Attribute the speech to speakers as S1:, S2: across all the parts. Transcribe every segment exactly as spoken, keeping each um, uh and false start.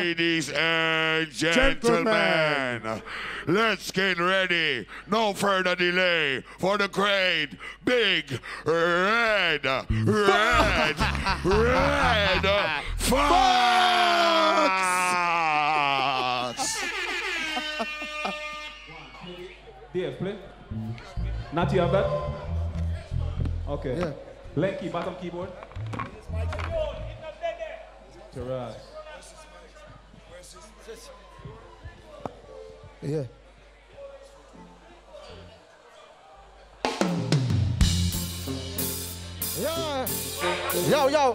S1: Ladies and gentlemen, gentlemen, let's get ready. No further delay for the great big red, red, red fox.
S2: Dave, play. Not you have that? Okay. Yeah. Lenky, bottom keyboard. Right.
S3: Yeah. Yeah. Yo, yo.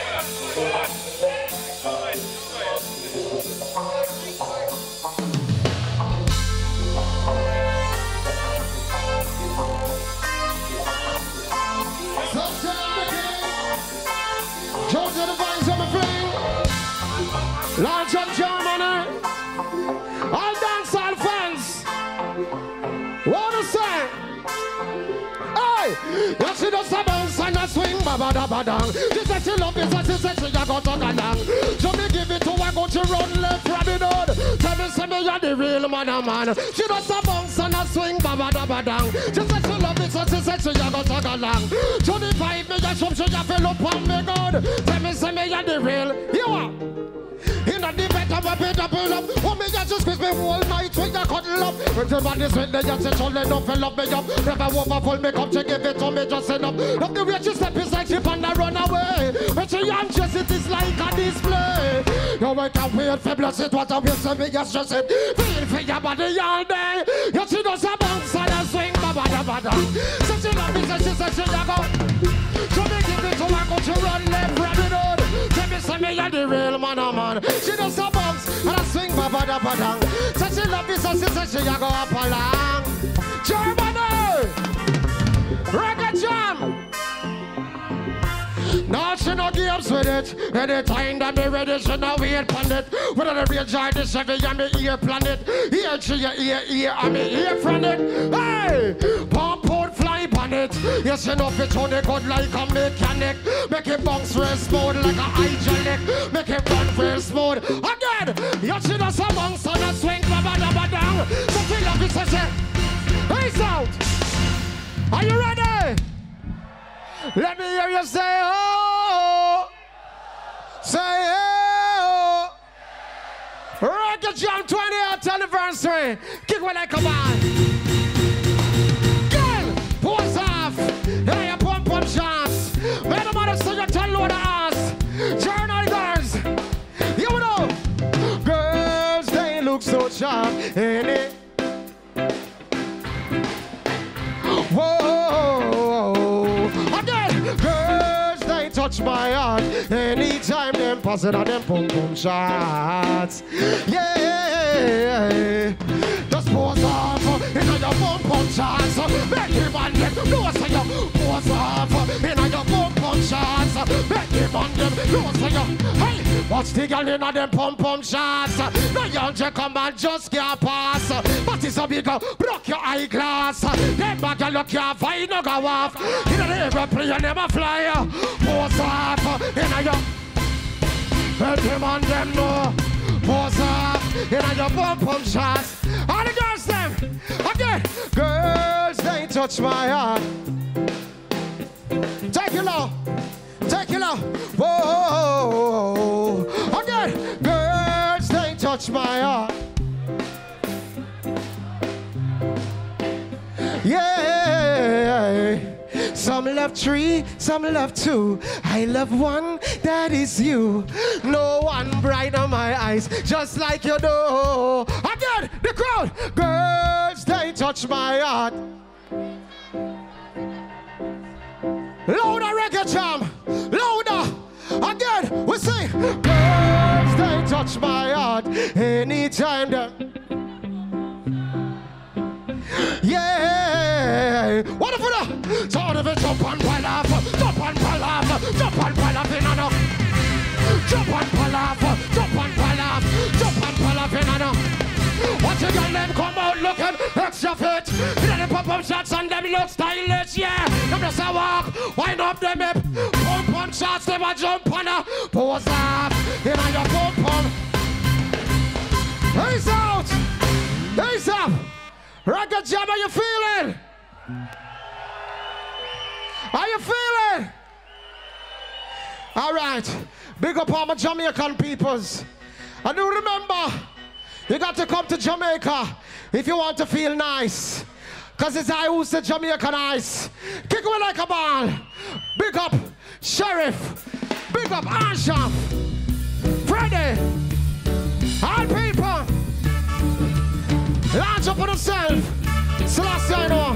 S3: George the Vines on my friend. Launch up Germany. All dancehall fans. Wanna say? Hey! You see the bounce and a swing, baba da ba dang. She said she love it, so she said she a go to the dang. So me give it to her, go to run left from the door. Tell me, say me you're the real man, a man. She does a bounce and a swing, baba da ba dang. She said she love it, so she said she a go to the dang. twenty-five me a jump, she a fill up on me good. Tell me, say me you're the real. You are. In the debate of a bit of pull up. Oh, me just squeeze me all night with the cuddle up. When the man is with the just say, so let up, fill up me up. Never overfull me come to give it to me just enough. Love the way she step is like she and I run away. When she young, just it is like a display. You wait a weird fabulous, it was a waste of me, just just it. Feel for your body all day. You see those a bounce and a swing, baba da ba da. So she love me, so she said she a go. So me give it to her, go to run left, run it out. Tell me, say me you're the real man, oh man. She does a bounce and a swing, baba da ba dang. So she love me, so she said she a go up along. Germany, reggae jam. Now she no games with it. Anytime that me ready, she no wait on it. Whether the real joy, the Chevy and me ear planet. Here she your ear, ear, and me ear from it. Hey, pump out, fly on it. Yes, you know fit on the good like a mechanic. Make it bounce real smooth like a hygienic. Make it run real smooth. Again, yes, she does a bounce and a swing, baba da ba dang. So feel like it says it. Peace out. Are you ready? Let me hear you say, oh, say, oh. Reggae Jam twentieth anniversary. Kick when I come on. Girl, pose off. Hey, pump pump shots. May the mother say you tell load of ass. Journal girls, you know. Girls, they look so sharp, ain't it? Whoa, again, girls, they touch my heart anytime them pass it on them pum pum shots. Yeah, just pose off in your pum pum shots. Make him on them, no say you pose off in your pum pum shots. Make him on them, no say you. Hey, watch the girl in them pum pum shots. No young Jack come and just can't pass. But it's a big broke your eyeglass. Them back and look your fight no go off. You know the airplane never fly. Pose off in your. Let him on them know. Pose off in your pum pum shots. All the girls them again. Girls they touch my heart. Take it low. Take it low. Whoa. Again. Girls they touch my heart. Yeah. Some love three, some love two. I love one, that is you. No one bright on my eyes, just like you do. Again, the crowd. Girls, they touch my heart. Louder, reggae jam. Louder. Again, we say. Girls, they touch my heart. Anytime that. Yeah, what if it? So if it jump and pile off, jump and pile off, jump and pile off in enough. Jump and pile off, jump and pile off, jump and pile off in enough. Watch your girl them come out looking extra fit. You know the pop-up shots and them look stylish, yeah. Them just a walk, wind up them hip. Pump-pump shots, them a jump on a pose off. You know your pump-pump. He's out. He's up. Record Jam, how you feeling? How you feeling? All right. Big up all my Jamaican peoples. And do remember, you got to come to Jamaica if you want to feel nice. Because it's I who's the Jamaican ice. Kick away like a ball. Big up Sheriff. Big up Arsham. Freddy. All people. Launch up on yourself. Celestia, I know.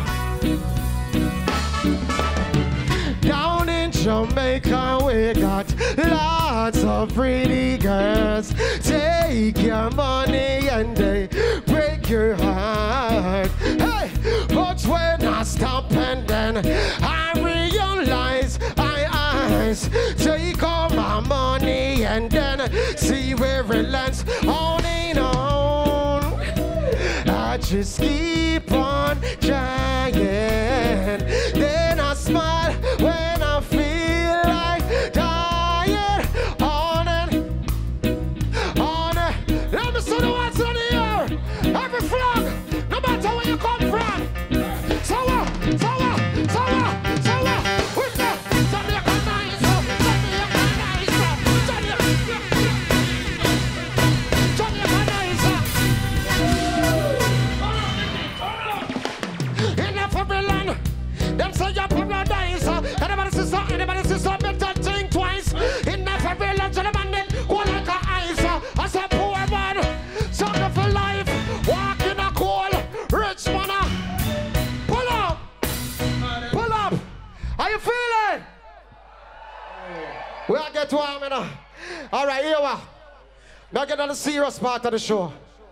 S3: Down in Jamaica, we got lots of pretty girls. Take your money and they break your heart. Hey, but when I stop and then I realize I eyes take all my money and then see where it lands on and on. I just keep on trying. Then I smile when I feel like dying. On and on and let me see the ones on the air. Every flag, no matter where you come from. So what? So what? So what? So what? With the Jamaican nice, Jamaican nice, Jamaican nice. In every land, them say you're paradise. Anybody see something? Anybody see something? Don't think twice. In every land, gentlemen, them go like a ice. I say poor man, something for life. Walk in a cold, rich man. Pull up, pull up. How you feeling? We'll get to arm now. All right, here we are. Now get on the serious part of the show.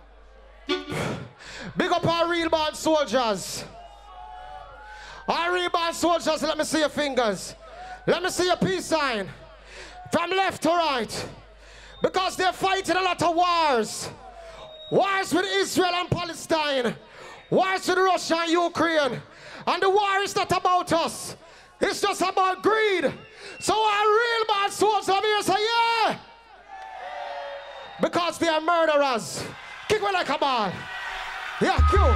S3: Big up our real band soldiers. Our real band soldiers, let me see your fingers. Let me see your peace sign. From left to right. Because they're fighting a lot of wars. Wars with Israel and Palestine. Wars with Russia and Ukraine. And the war is not about us. It's just about greed. So our real bad soldiers over here say, yeah. Because they are murderers. Kick me like a ball. Yeah, cue.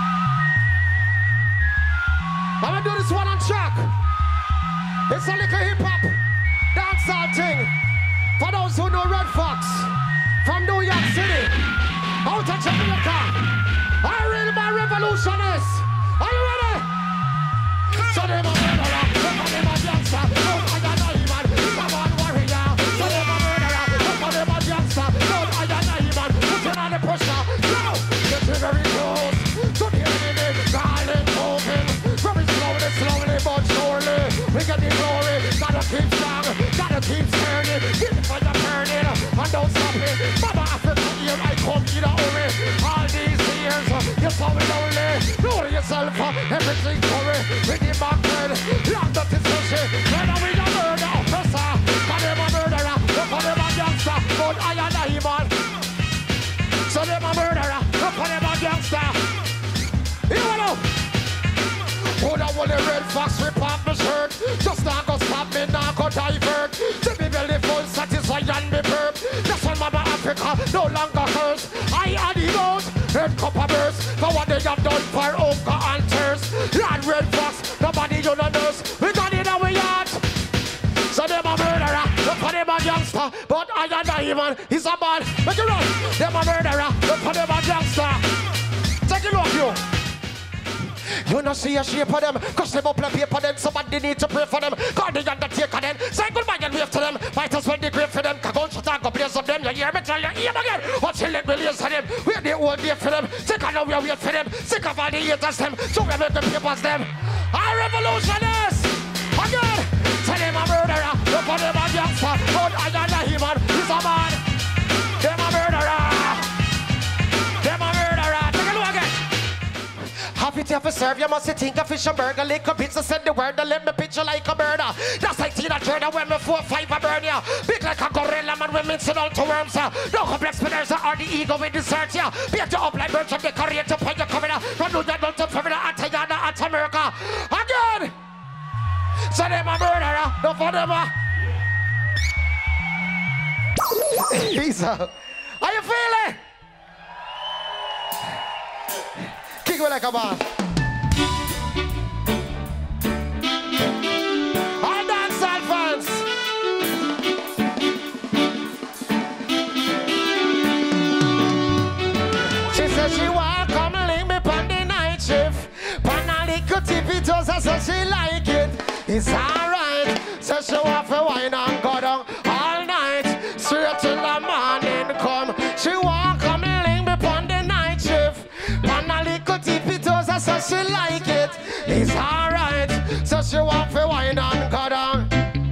S3: I'm gonna do this one on track. It's a little hip-hop dancehall thing. For those who know Red Fox from New York City, out of Jamaica. I read my revolutionists. Are you ready? So they my murderer, look at them a gangster. Don't I got no man, he's a man warrior. So they my murderer, look at them a gangster. Don't I got no man, putting on the pressure. Now, getting very close to the enemy, darling, moving. Very slowly, slowly, but surely. We get the glory, gotta keep strong, gotta keep turning. Keep the fire burning, and don't stop it. Mama Africa, here I come, in a hurry. All these years, you're so lonely. Know yourself, everything hurry. With the back head, locked up this pussy. When are we the murder officer? Cause them a murderer, look for them a gangster. But I and I, man. So them a murderer, look for them a gangster. You know? Put a wooly Red Fox, rip off my shirt. Just not go stop me, not go divert. To be belly full, satisfied and be burp. That's why Mama Africa no longer curse. I and the goat, head cup of burst. For what they have done for Oka and Thirst. Lord Red Fox, nobody you no nurse. We got it in our yard. So them a murderer, look for them a gangster. But I and I, man, he's a man. Make it run. Them a murderer, look for them a gangster. Take a look, you. You not see a shape of them, cause them up the paper then somebody need to pray for them. God the undertaker then, say goodbye and wave to them. Might as well the grave for them, cause gunshot and go blaze of them. You hear me tell you, hear me again. What's your leg release for them? We're the old day for them. Sick of now we wait for them. Sick of all the haters them. So we make the papers them. Our revolutionists! Again! Tell them a murderer, look for them a gangster. But I and a human, he's a man. Them a murderer. Them a murderer. Take a look again. Happy to have a serve, you must think a fish and burger. Lick a pizza, send the word, and let me picture like a murder. That's like Tina Turner when me four, five, I burn ya. Big like a gorilla, man, we mix it all to worms, ya. No complex spinners, or the ego with dessert, ya. Beat you up like birds of the career to point your coming out. From New York to Florida, Antayana, and America. Again! So them a murderer, no for them a... Lisa, how you feeling? Dig it like a ball. All dancehall fans. She said she want come link me on the night shift. Pan a little tippy toes, so she like it. It's alright. So she want to wine and go down all night. Straight till the morning come. She want come link me on the night shift. Pan a little tippy toes, so she like it. It's alright. So she want to wine and go down.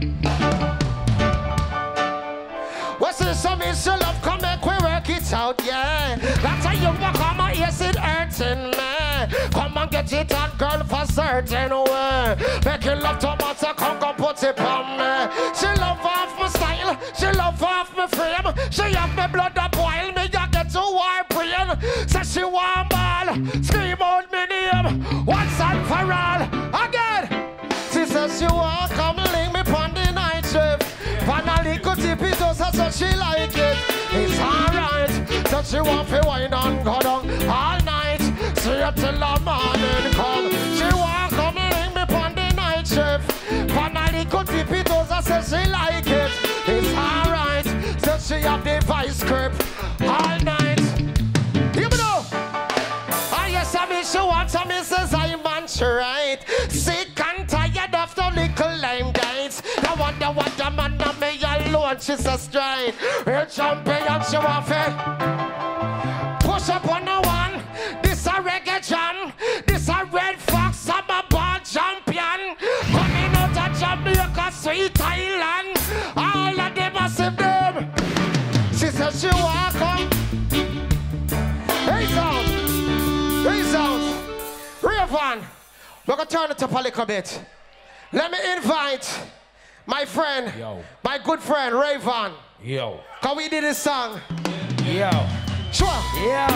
S3: What's this? Some is she love come make we work it out, yeah. That's how you walk on my ears, it hurting me. Come and get it on, girl, for certain way. Make you love tomato, come go put it on me. She love off my style, she love off my frame. She have me blood that boil me, you get to war brain. Say she want ball, scream out me name, once and for all. Again, she says she want come link me on the night shift. Pan a little tippy toes, so she like it. It's alright. So she want to wine and go down all night. Straight till the morning come. She want come link me on the night shift. Pan a little tippy toes, so she like it. It's alright. So she have the vice grip all night. You know. I yes, I mean she wants a Missus I'm on she right. Sick and tired of the little lame dates. I wonder what the man of me alone she's a straight. Real champion she want to push up on the one. This a reggae jam. This a red fox. I'm a ball champion. Coming out of Jamaica, sweet Island. All of them massive them. She says she want come. Hey sound. Hey sound. Raven. We're gonna turn it up a little bit. Let me invite my friend, Yo. my good friend, Raven.
S4: Yo.
S3: Can we do this song?
S4: Yo.
S3: Sure.
S4: Yo.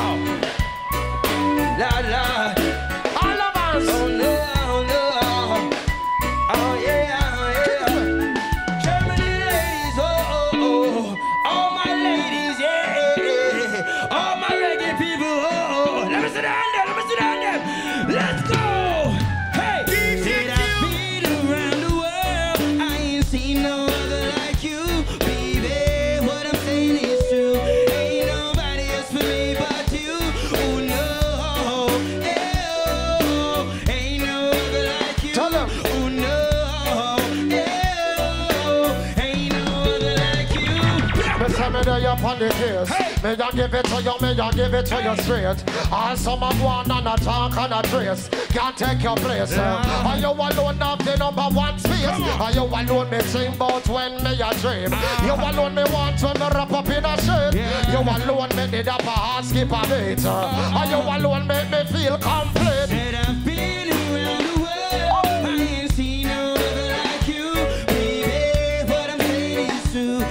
S4: La la.
S3: All of us.
S4: Oh no, oh no. Oh yeah, oh yeah. Germany ladies, oh oh oh. All my ladies, yeah. All my reggae people, oh oh. Let me sit down there, let me sit down there. Let's go.
S3: Up on the case. Hey. May I give it to you, may I give it to you straight. All some of one and a talk and a trace. Can't take your place. Yeah. Are you alone of the number one space? Are you alone me sing about when me a dream? Ah. You alone me want when me wrap up in a shirt. Yeah. You alone me did up a heart skip a beat. Ah. Are you alone make me feel complete?
S4: Said I've been around the world. Oh. I ain't seen no other like you. Baby, what I'm saying is true.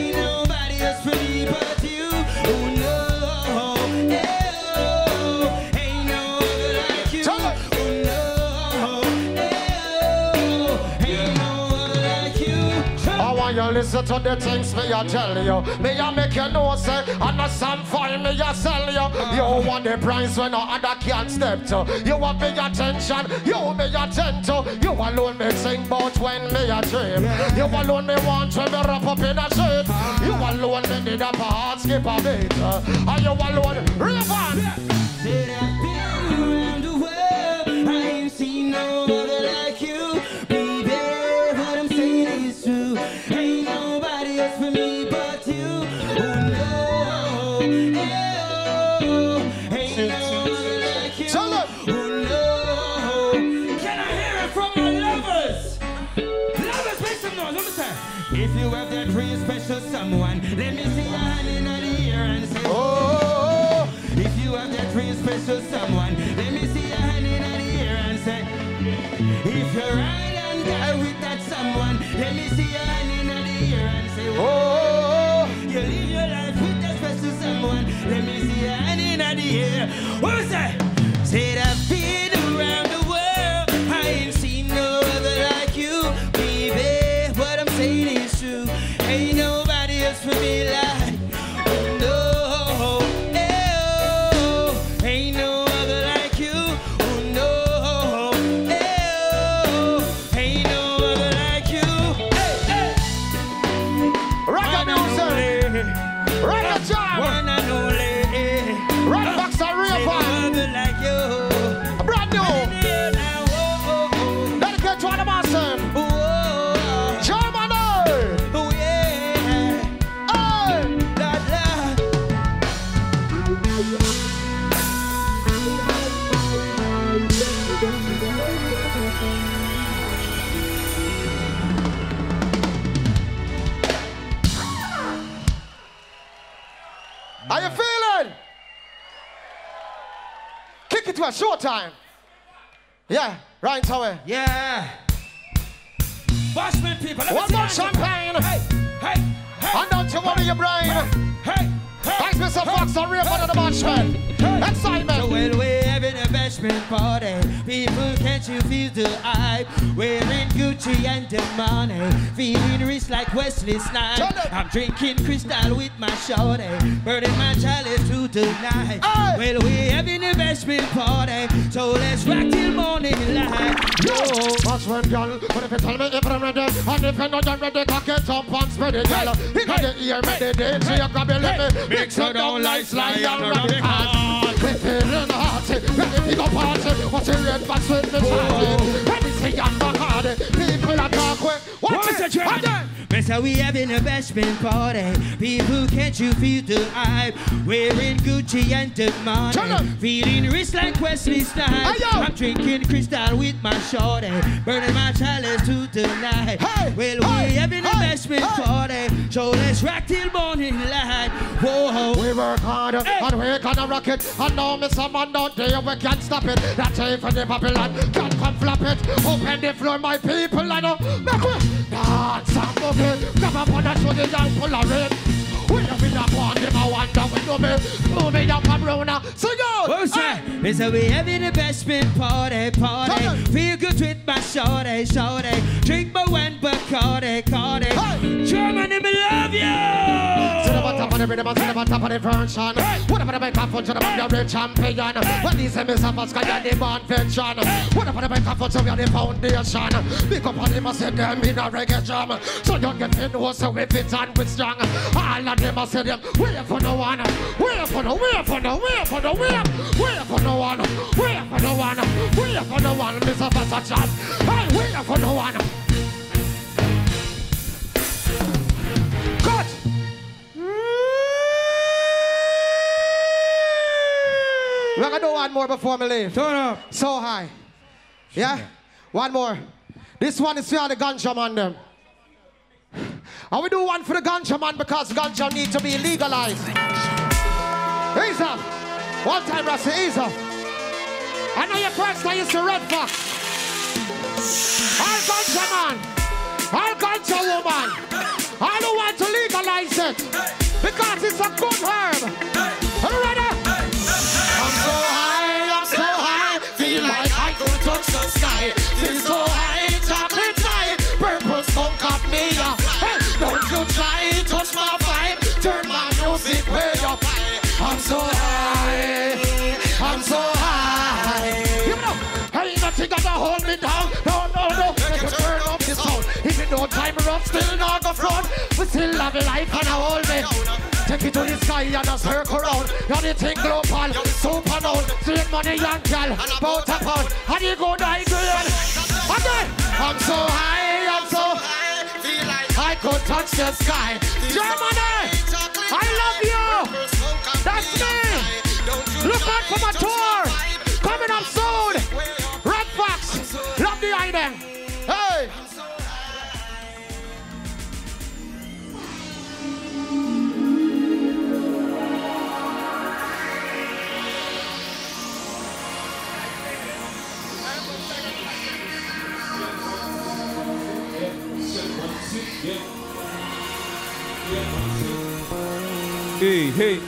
S3: You listen to the things me I tell you. Me I make you know say and a some fine me I sell you. Uh, you want the price when no other can't step to. You want me attention, you me attend to. You alone me sing about when me a dream. Yeah. You alone me want when me wrap up in a shirt. Uh, you alone me need up a heart skip a beat. Uh, and you alone Raven.
S4: Said I've been around the world. I ain't seen no other like you. Baby, what I'm saying is true. Ain't nobody else for me but you. Oh no, oh, ain't nobody like you. Oh no, can I hear it from my lovers? Lovers, make some noise. Let me say, if you have that real special someone, let me see your hand in the air and say, oh. If you have that real special someone, let me see your hand in the air and say, if you're right and die with that someone, let me see your hand in the air and say, oh, you live your life with that special someone, let me see your hand in the air. What's that? Said I've been around the world, I ain't seen no other like you, baby. What I'm saying is true, ain't nobody else for me like, oh no. Ain't no other like you.
S3: Well, showtime. Yeah, right away.
S4: Yeah. Bashman people.
S3: One more champagne.
S4: Hey, hey, hey.
S3: And don't you worry your brain.
S4: Hey, hey.
S3: Thanks, Mister Fox, on real one of the Bashman. Excitement.
S4: So when we're having a bashment party, people, can't you feel the hype? Wearing Gucci and the money, feeling rich like Wesley Snipes. I'm drinking Crystal with my shorty, burning my chalice through the night. Hey. Well, we're having a bashment party, so let's rock till morning light. Yo,
S3: Bashman girl, but if you tell me if I'm ready, and if you're not ready, cock it up and spread it, girl. You got the ear, ready, so you grab your lip, mix it down like slide and rub it hard. We're feeling hearty, ready to go party. What's your red box with me, Charlie? Ready to see on Bacardi. People are talking. What's it, again?
S4: Mister, we having a bashment party. People, can't you feel the hype? Wearing Gucci and the money, feeling rich like Wesley Snipes. I'm drinking Crystal with my shorty, burning my chalice to the night. Hey, well, hey, we having hey, a bashment hey. party, so let's rock till morning light. Whoa,
S3: we work hard hey. and we gonna rock it. And now, Mister Man out there, we can't stop it. That time for the Babylon, can't come flop it. Open the floor, my people, I know. Make we dance and move it. Grab up on that show, the young pull a ring. We have been up on them, I wonder we know me. Move it up and round, so go.
S4: What's that? Mister, we having a bashment party, party. Feel good with my shorty, shorty. Drink my one Bacardi, Cardi. Hey. Germany, me love you.
S3: To the bottom of the rhythm, to the bottom of the version. Whatever the microphone, to the bottom of the champion. When these enemies of us got the invention. Whatever the microphone, to the foundation. Big up on them, I said them in a reggae jam. So you get to know, so we fit and with strong. All of them, I said them, wait for no one. Wait for no, wait for no, wait for no, wait. Wait for no one. Wait for no one. Wait for no one, Mister Versace. Hey, wait for no one. Cut. We're gonna do one more before me leave.
S4: Turn up.
S3: So high. Yeah? One more. This one is for the ganja man them. And we do one for the ganja man because ganja need to be legalized. Ease up. One time, Rusty, ease up. I know your friends that used to Red Fox. All ganja man. All ganja woman. I don't want to legalize it because it's a good herb. Are you ready? I'm so high, I'm so high. Feel like I could touch the sky. Feel so high, chocolate high. Purple skunk up me up. Hey, don't you try, touch my vibe. Turn my music way up. I'm so high, I'm so high. You know, ain't nothing gonna hold me down. No, no, no. Make you turn up the sound. Even though time rough, still not go front. We still have a life and a hold me. Take it to the sky and a circle round. You're the thing global, super known. Straight money, young girl, bout a pound. And you go die again. Again. I'm so high, I'm so high. Feel like I could touch the sky. Germany, I love you. That's me. Look out for my tour. Coming up soon. Red Fox, love the item. Hey.
S2: Hey, hey.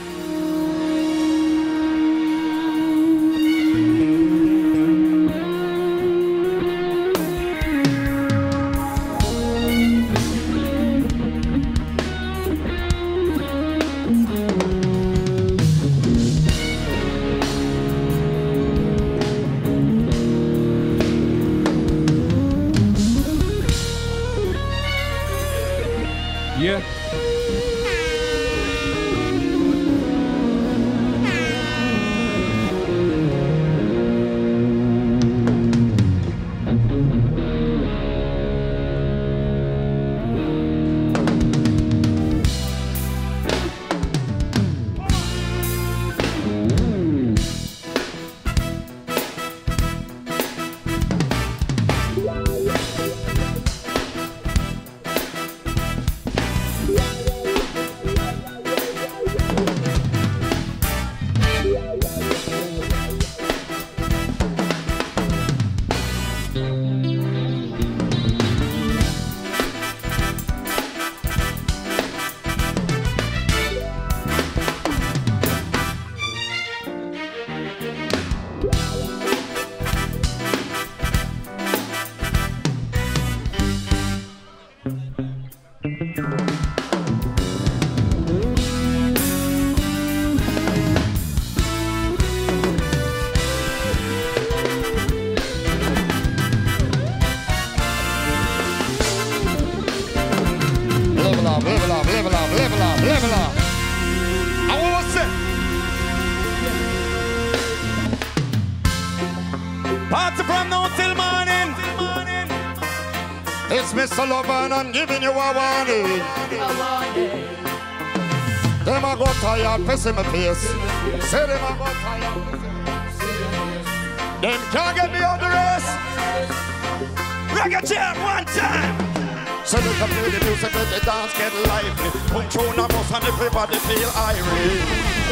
S2: Yeah.
S3: It's Mister Lover and I'm giving you a warning.
S5: A warning.
S3: Them a go tired, piss in my face. Say them a go tired. Them can't get me on the race. Reggae jam one time. So they can play the music, let the dance get lively. Punch on a bus and everybody feel irate.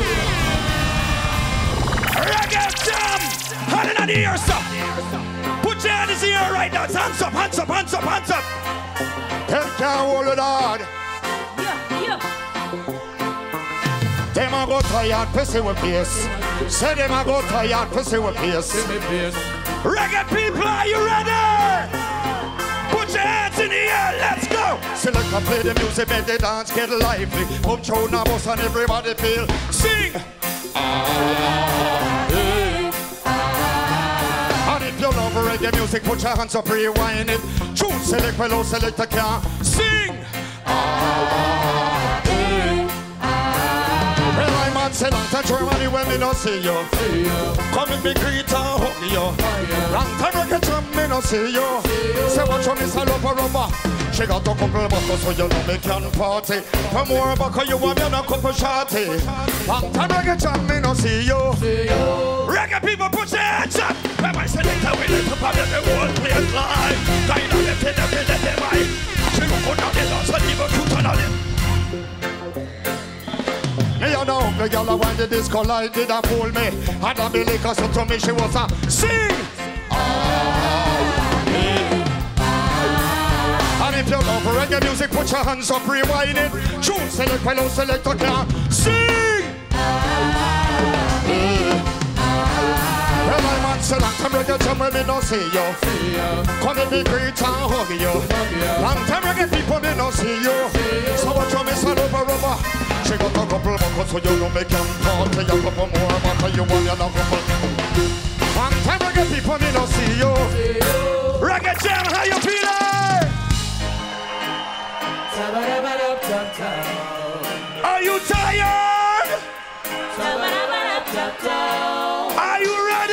S6: Reggae jam! Hand in the ear, sir. Put your hands in the air right now. Hands up, hands up, hands up, hands up.
S3: Them can't hold it hard.
S5: Yeah, yeah.
S3: Them a go tired, pussy with pace. Say them a go tired, pussy with pace.
S6: Reggae people, are you ready? Put your hands in the air, let's go!
S3: Select and play the music, make the dance get lively. Pump through the bus and everybody feel.
S6: Sing!
S3: And if you love reggae music, put your hands up, rewind it. Choose, select, fellow, select the car.
S6: Sing!
S3: Well, I'm on say long time Germany when me no see you. Come in me greet and hug you. Long time reggae jam me no see you. Say watch how Miss Lover Rubber. She got a couple buckles so you know me can party. For more buckle you want me on a couple shorty. Long time reggae jam me no see you.
S6: Reggae people, put your hands up! When I say later, we let up and the whole place live. Kind of left in the middle of the mind. She go put down the dance and even shoot on it.
S3: Me and the hungry girl when the disco light did a fool me. And a Billy cause to me she was a sing. And if you love reggae music, put your hands up, rewind it. Choose, select, fellow, select, a car. Sing! Well, I'm on so long time reggae jam when me no see you. Come in me greet and hug you. Long time reggae people me no see you. So what you miss all over rubber? She got a couple buckles so you know me can party. A couple more buckles you want you know couple. Long time reggae people me no see you. Reggae jam, how you feeling?
S6: Are you tired? Are you ready?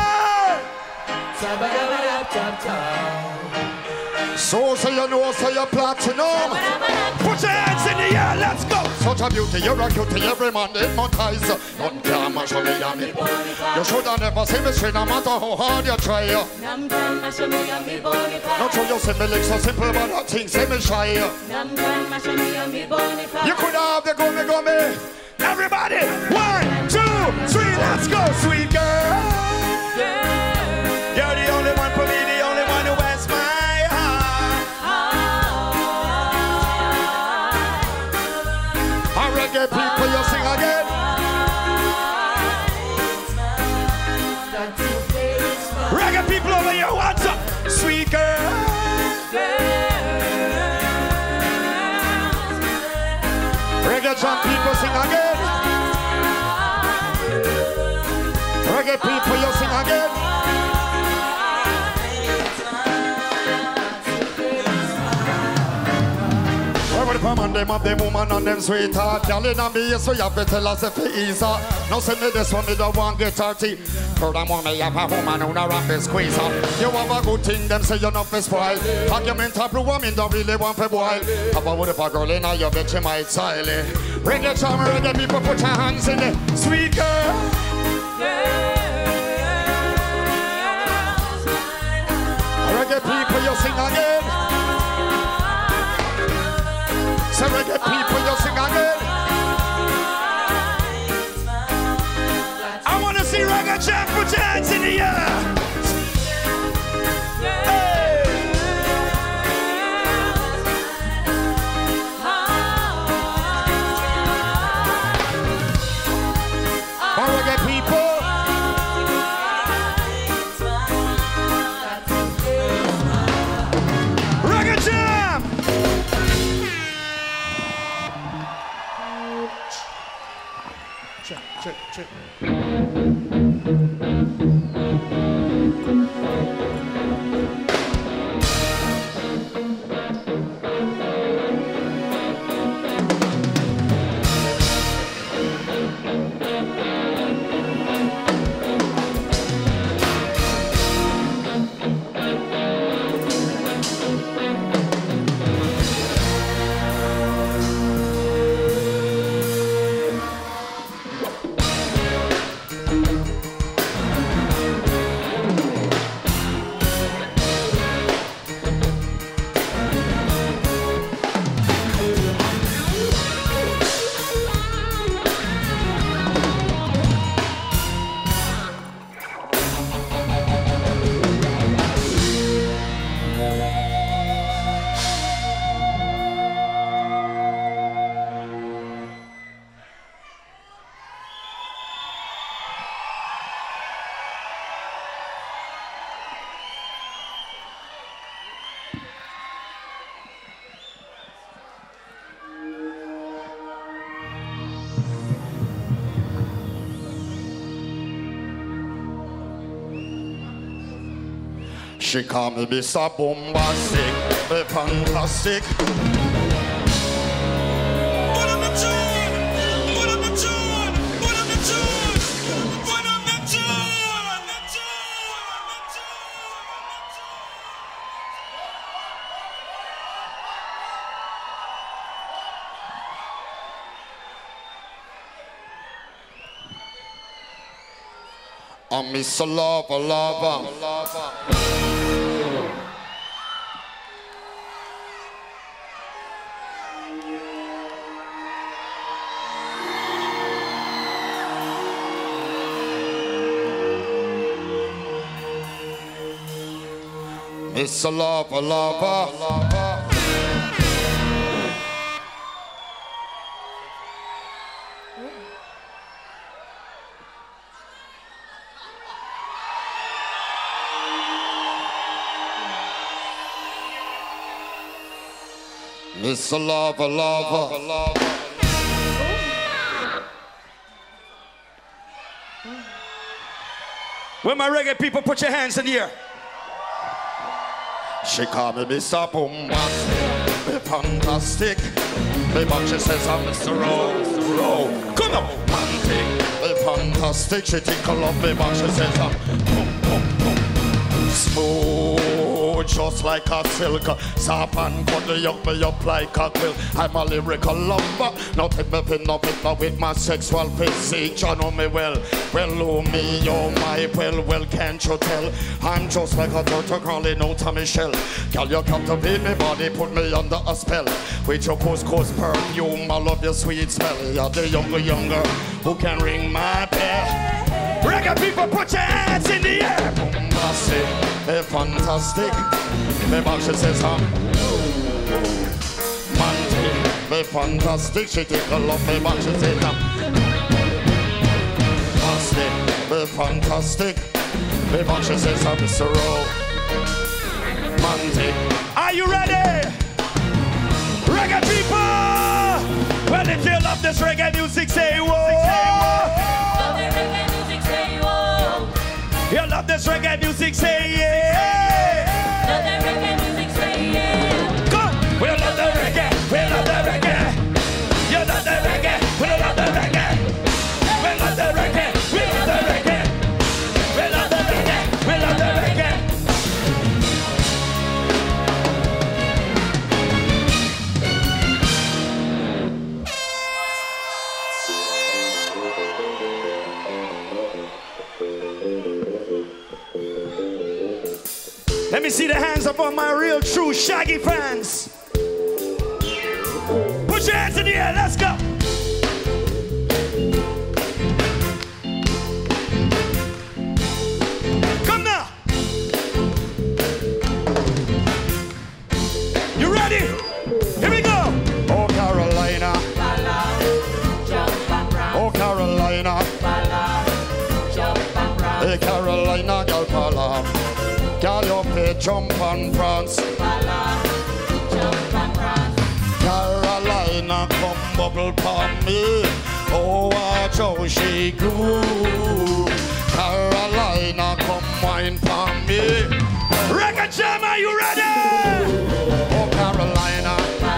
S3: So say you know, say you're platinum.
S6: Put your hands in the air, let's go!
S3: Such a beauty, you're a cutie, every man hypnotize. Don't care much of me, yummy. You should have never seen me straight, no matter how hard you try. Not sure you see me lick so simple, but I think say me shy. You could have the gummy gummy.
S6: Everybody, one, two, three, let's go, sweet girl! You're the only one for me, the only one who has my heart.
S3: I reggae people, you sing again.
S6: Reggae people over here, what's up? Sweet girl.
S3: Reggae jam people sing again. Reggae people, you sing again. Every time and them have them woman and them sweetheart. Girl in a me, so you have to tell us if it is her. Now send me this one, me don't want get thirty. Furthermore, me have a woman who not rap the squeeze her. You have a good thing, them say you're not for spoil. Argument of prove woman don't really want for boil. How about if a girl in her, you bet you might style it. Reggae charm, reggae people, put your hands in it. Sweet girl. Reggae people, you sing again. So reggae people, you sing again.
S6: I want to see reggae jam, put your hands in the air. Hey.
S3: Oh, reggae people.
S6: Reggae jam.
S3: Check, check, check.
S6: She call me Mister Bombastic, me fantastic.
S7: What am I doing? What am I doing? What am I doing? What am I
S6: I'm Mister Lover, lover, lover. Mister Lover, lover, lover. Mister Lover, lover, lover.
S4: Where my reggae people, put your hands in the air.
S6: She call me Mister Bombastic, me fantastic. Me but she says I'm Mister Rose, Rose. Come on, romantic, me fantastic. She think I love me but she says I'm boom, boom, boom. Smooth, just like a silk. Soft and cuddly, yuck me up like a quill. I'm a lyrical lover. Nothing me pin up it with my sexual physique. You know me well. Well, oh me, oh my, well, well, can't you tell? I'm just like a turtle crawling out of my shell. Girl, you captivate me body, put me under a spell. With your couscous perfume, I love your sweet smell. You're the younger, younger, who can ring my bell.
S4: Reggae people, put your hands in the air.
S6: Bombastic, eh, fantastic. Me back, she says I'm romantic, me fantastic. She think I love me, but she says I'm fantastic, me fantastic. Me back, she says I'm Mister Romantic.
S4: Are you ready? Reggae people! Well, if you love this reggae music, say whoa! You love this reggae music, say yeah!
S5: Love that reggae music, say yeah!
S4: Go! We love the reggae, we love the reggae! You love the reggae, we love the reggae! We love the reggae, we love the reggae! We love the reggae, we love the reggae! Let me see the hands up on my real true Shaggy fans. Put your hands in the air, let's go. Come now. You ready? Here we go.
S6: Oh Carolina, oh Carolina, hey Carolina, girl, pala. Girl, you play jump and prance. Carolina, come bubble pon me. Oh, watch how she groove. Carolina, come wine pon me.
S4: Reggae Jam, are you ready?
S6: Oh, Carolina.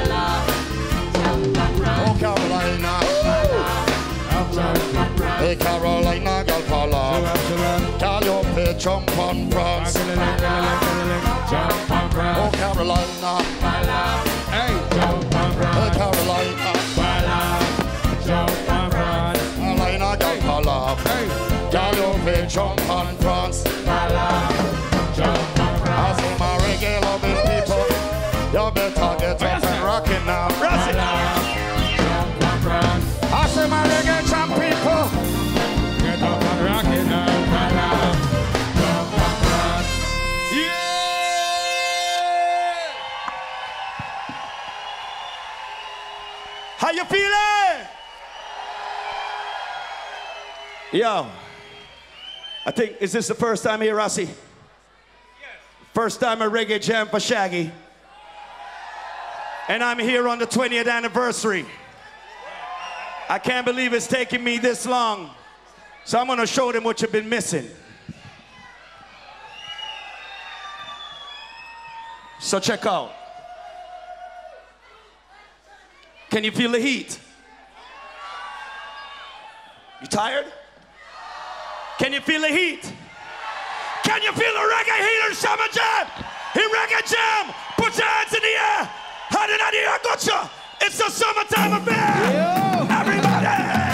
S6: Oh, Carolina. Hey, Carolina, girl, pala. Girl, you play jump and prance. Oh, Carolina.
S2: Hey, jump and
S6: Hey,
S2: run.
S6: Carolina.
S2: Jump and run.
S6: Carolina, girl, pala.
S2: Hey,
S6: Girl, you play jump and prance.
S2: jump and
S6: I
S2: run.
S6: see my reggae loving people. You better get up and rockin' now.
S4: Ross it.
S2: Jump and run.
S6: I see my reggae jam people.
S2: Get up and rock it now. Jump and run.
S4: Yeah! How you feeling? Yo, I think, is this the first time here, Rossi? Yes. First time a reggae jam for Shaggy. And I'm here on the twentieth anniversary. I can't believe it's taken me this long. So I'm gonna show them what you've been missing.
S8: So check out. Can you feel the heat? You tired? Can you feel the heat? Can you feel the reggae heat in Summer Jam? In Reggae Jam, put your hands in the air. Hand in the air, gotcha. It's the summertime affair. Yo. Everybody.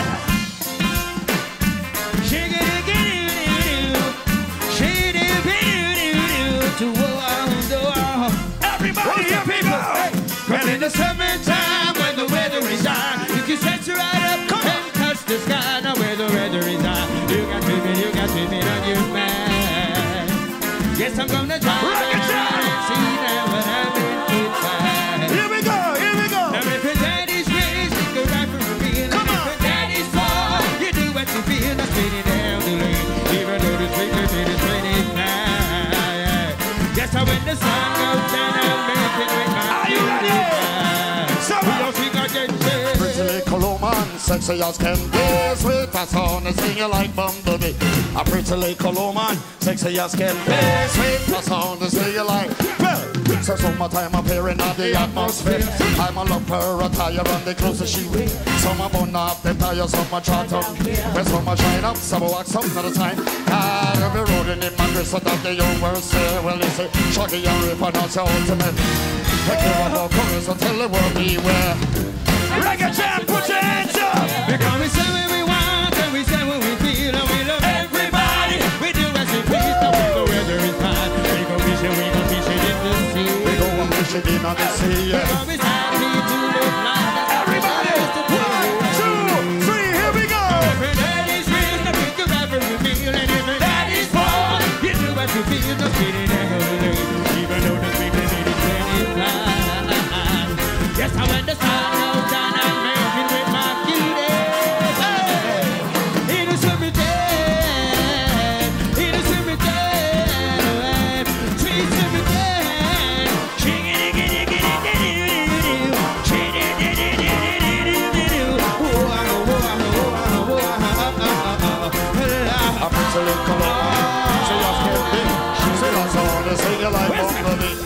S8: Everybody, here we go.
S4: And in the summertime, when the weather is hot, you can set you right up Come and touch the sky. Now where the weather is hot, you got to me, you got to me on your mind. Yes, I'm gonna try to see that what happened inside.
S8: Here we go, here we go.
S4: Now if your daddy's raised, think a right from a feel. Come on. If your daddy's fall, you do what you feel. Now spin it down the lane, even though the street is twenty-nine. Yes, I when the sun goes down, I'll make it with my
S8: Are you ready?
S4: we don't think I get shit.
S6: Pretty little woman, sexy as can be. Sweet as honey, singing like Bumblebee. A pretty little woman, sexy as can be. Sweet as honey, singing like well. So summertime appearing in the atmosphere. I'm a love her attire and the clothes that she wear. Some are burn up the tires, some are shot up. When some are shine up, some are wax up at a time. God, every road in my dress so that the young world say, well, it's a shaggy and rip and that's your ultimate. Take care of our colors and tell the world beware.
S8: Reggae Jam, put your hands up.
S4: Because we say what we want and we say what we feel and we love everybody. We do as we please, now we go whether it's hot. We go fishing, we go fishing in the sea.
S6: We go and fishing in the sea, yeah.
S4: Because it's happy to live like that.
S8: Everybody, one, two, three, here we go.
S4: Every daddy's real, now think of every feel. And every daddy's born, you do as you feel, just get it out of the way. Even though the people need it twenty-five. Yes, I went to sun goes down and make it with my cuties. Hey, in the summertime, in the summertime, sweet summertime. Chickity, kitty, kitty, kitty, kitty, kitty, kitty,
S6: A pretty little woman, she just can be. She just honey, singing like Bumblebee.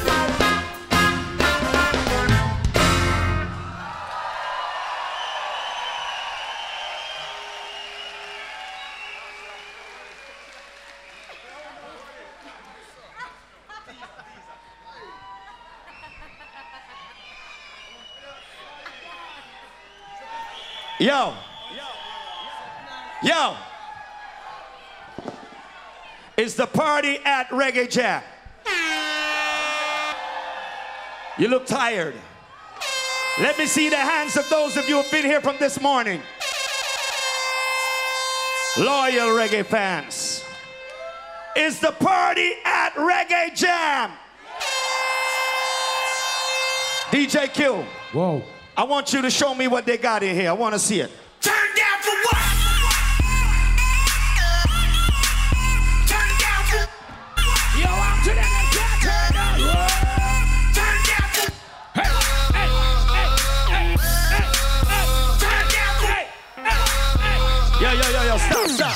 S8: Yo. Yo. It's the party at Reggae Jam. You look tired. Let me see the hands of those of you who have been here from this morning. Loyal reggae fans. It's the party at Reggae Jam. D J Q.
S2: Whoa.
S8: I want you to show me what they got in here. I want to see it.
S7: Turn down for what? Turn down for
S4: Yo, I'm to that turn down.
S7: Turn down for
S4: Hey, hey, hey, hey, hey, hey.
S7: Turn down for
S8: Yo, yo, yo, yo, stop, stop.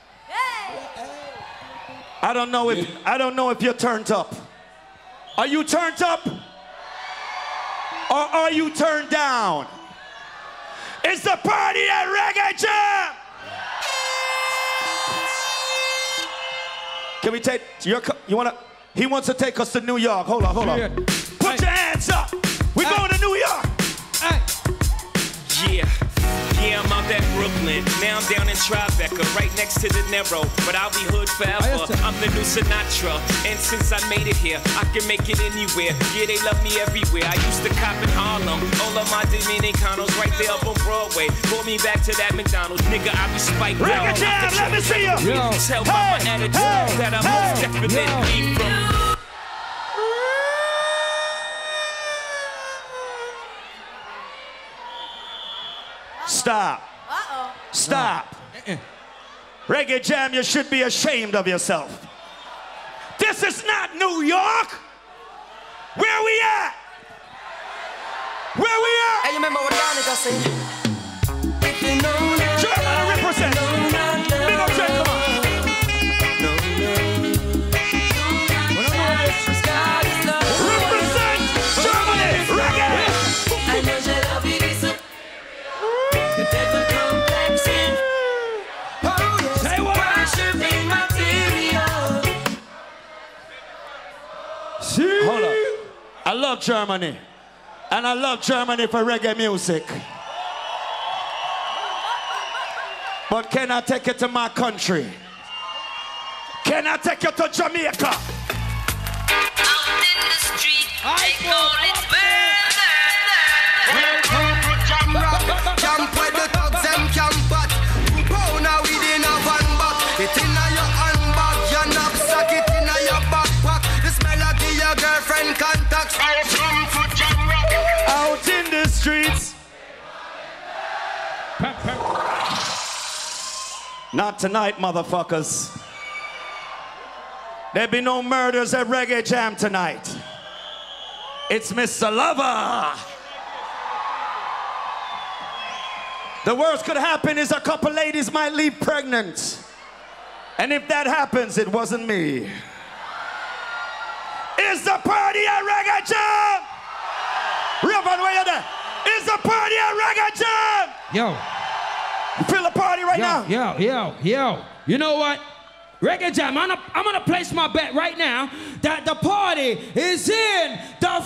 S8: I don't know if I don't know if you're turned up. Are you turned up? Or are you turned down? It's the party at Reggae Jam. Can we take your? You wanna? He wants to take us to New York. Hold on, hold on. Put your hands up. We're going to New York.
S9: Yeah, yeah, I'm out at Brooklyn. Now I'm down in Tribeca, right next to De Niro. But I'll be hood forever. I'm the new Sinatra. And since I made it here, I can make it anywhere. Yeah, they love me everywhere. I used to cop in Harlem. All of my Dominicanos right there up on Broadway. Brought me back to that McDonald's. Nigga, I be spiked out.
S8: Reggae Jam, let me see you.
S9: Yo. Tell by my attitude that I most definitely from.
S8: Stop.
S5: Uh-oh.
S8: Stop. Reggae Jam, you should be ashamed of yourself. This is not New York. Where we at? Where we at?
S10: Hey, you remember what Danica sing? If you know now,
S8: German represent. Big up, Jay, come on.
S10: no, no. When I'm on this, sky is love.
S8: Represent. I love Germany. And I love Germany for reggae music. But can I take you to my country? Can I take you to Jamaica?
S10: Out in the street, they call it murder.
S11: Welcome to Jam Rock. Camp where the thugs and camp at. Pound a weed in a van back. It in a your handbag, your knapsack, it in a your backpack. This melody your girlfriend contacts. Welcome to Jam Rock.
S8: Out in the streets. Not tonight, motherfuckers. There be no murders at Reggae Jam tonight. It's Mister Lover. The worst could happen is a couple ladies might leave pregnant. And if that happens, it wasn't me. Is the party at Reggae Jam? Reverend, where you there? Is the party at Reggae Jam?
S4: Yo.
S8: You feel the party right
S4: yo,
S8: now?
S4: Yo, yo, yo. You know what? Reggae Jam, I'm gonna, I'm gonna place my bet right now that the party is in the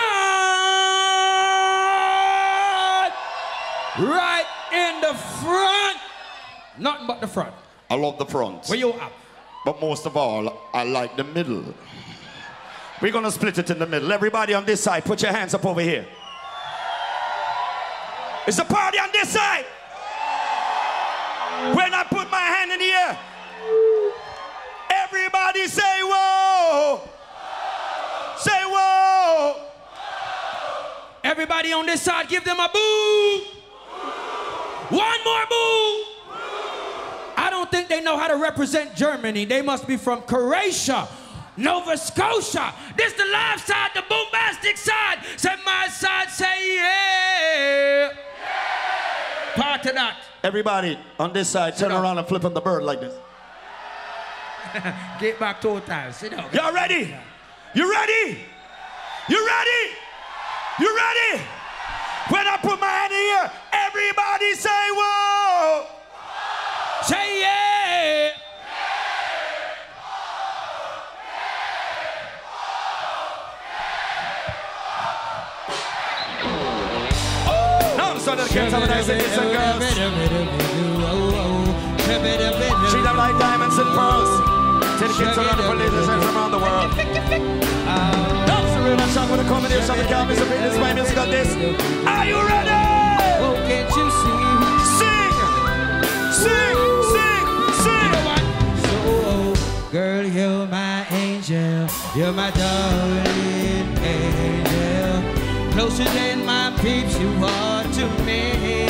S4: front. Right in the front. Nothing but the front.
S6: I love the front.
S4: Where you up?
S6: But most of all, I like the middle.
S8: We're gonna split it in the middle. Everybody on this side, put your hands up over here. It's the party on this side. When I put my hand in the air, everybody say whoa. Say whoa.
S4: Everybody on this side, give them a boo. One more boo. I don't think they know how to represent Germany. They must be from Croatia, Nova Scotia. This the live side, the bombastic side. Say my side, say yeah. Part of that.
S8: Everybody on this side, turn around and flip on the bird like this.
S4: Get back two times. Sit down.
S8: Y'all ready? You ready? You ready? You ready? When I put my hand in here, everybody say whoa.
S4: Say yeah.
S8: So the kids have a nice and girls. Treat them like diamonds and pearls. Till the kids around the police and from around the world. That's the real shot with a combination of the Calvins and Beatles by music on this. Are you ready?
S4: Oh, can't you see?
S8: Sing! Sing! Sing! Sing!
S4: So, girl, you're my angel. You're my darling angel. Closer than my peeps you are to me,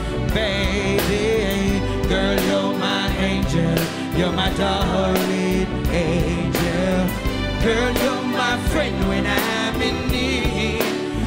S4: baby. Girl, you're my angel. You're my darling angel. Girl, you're my friend when I'm in need,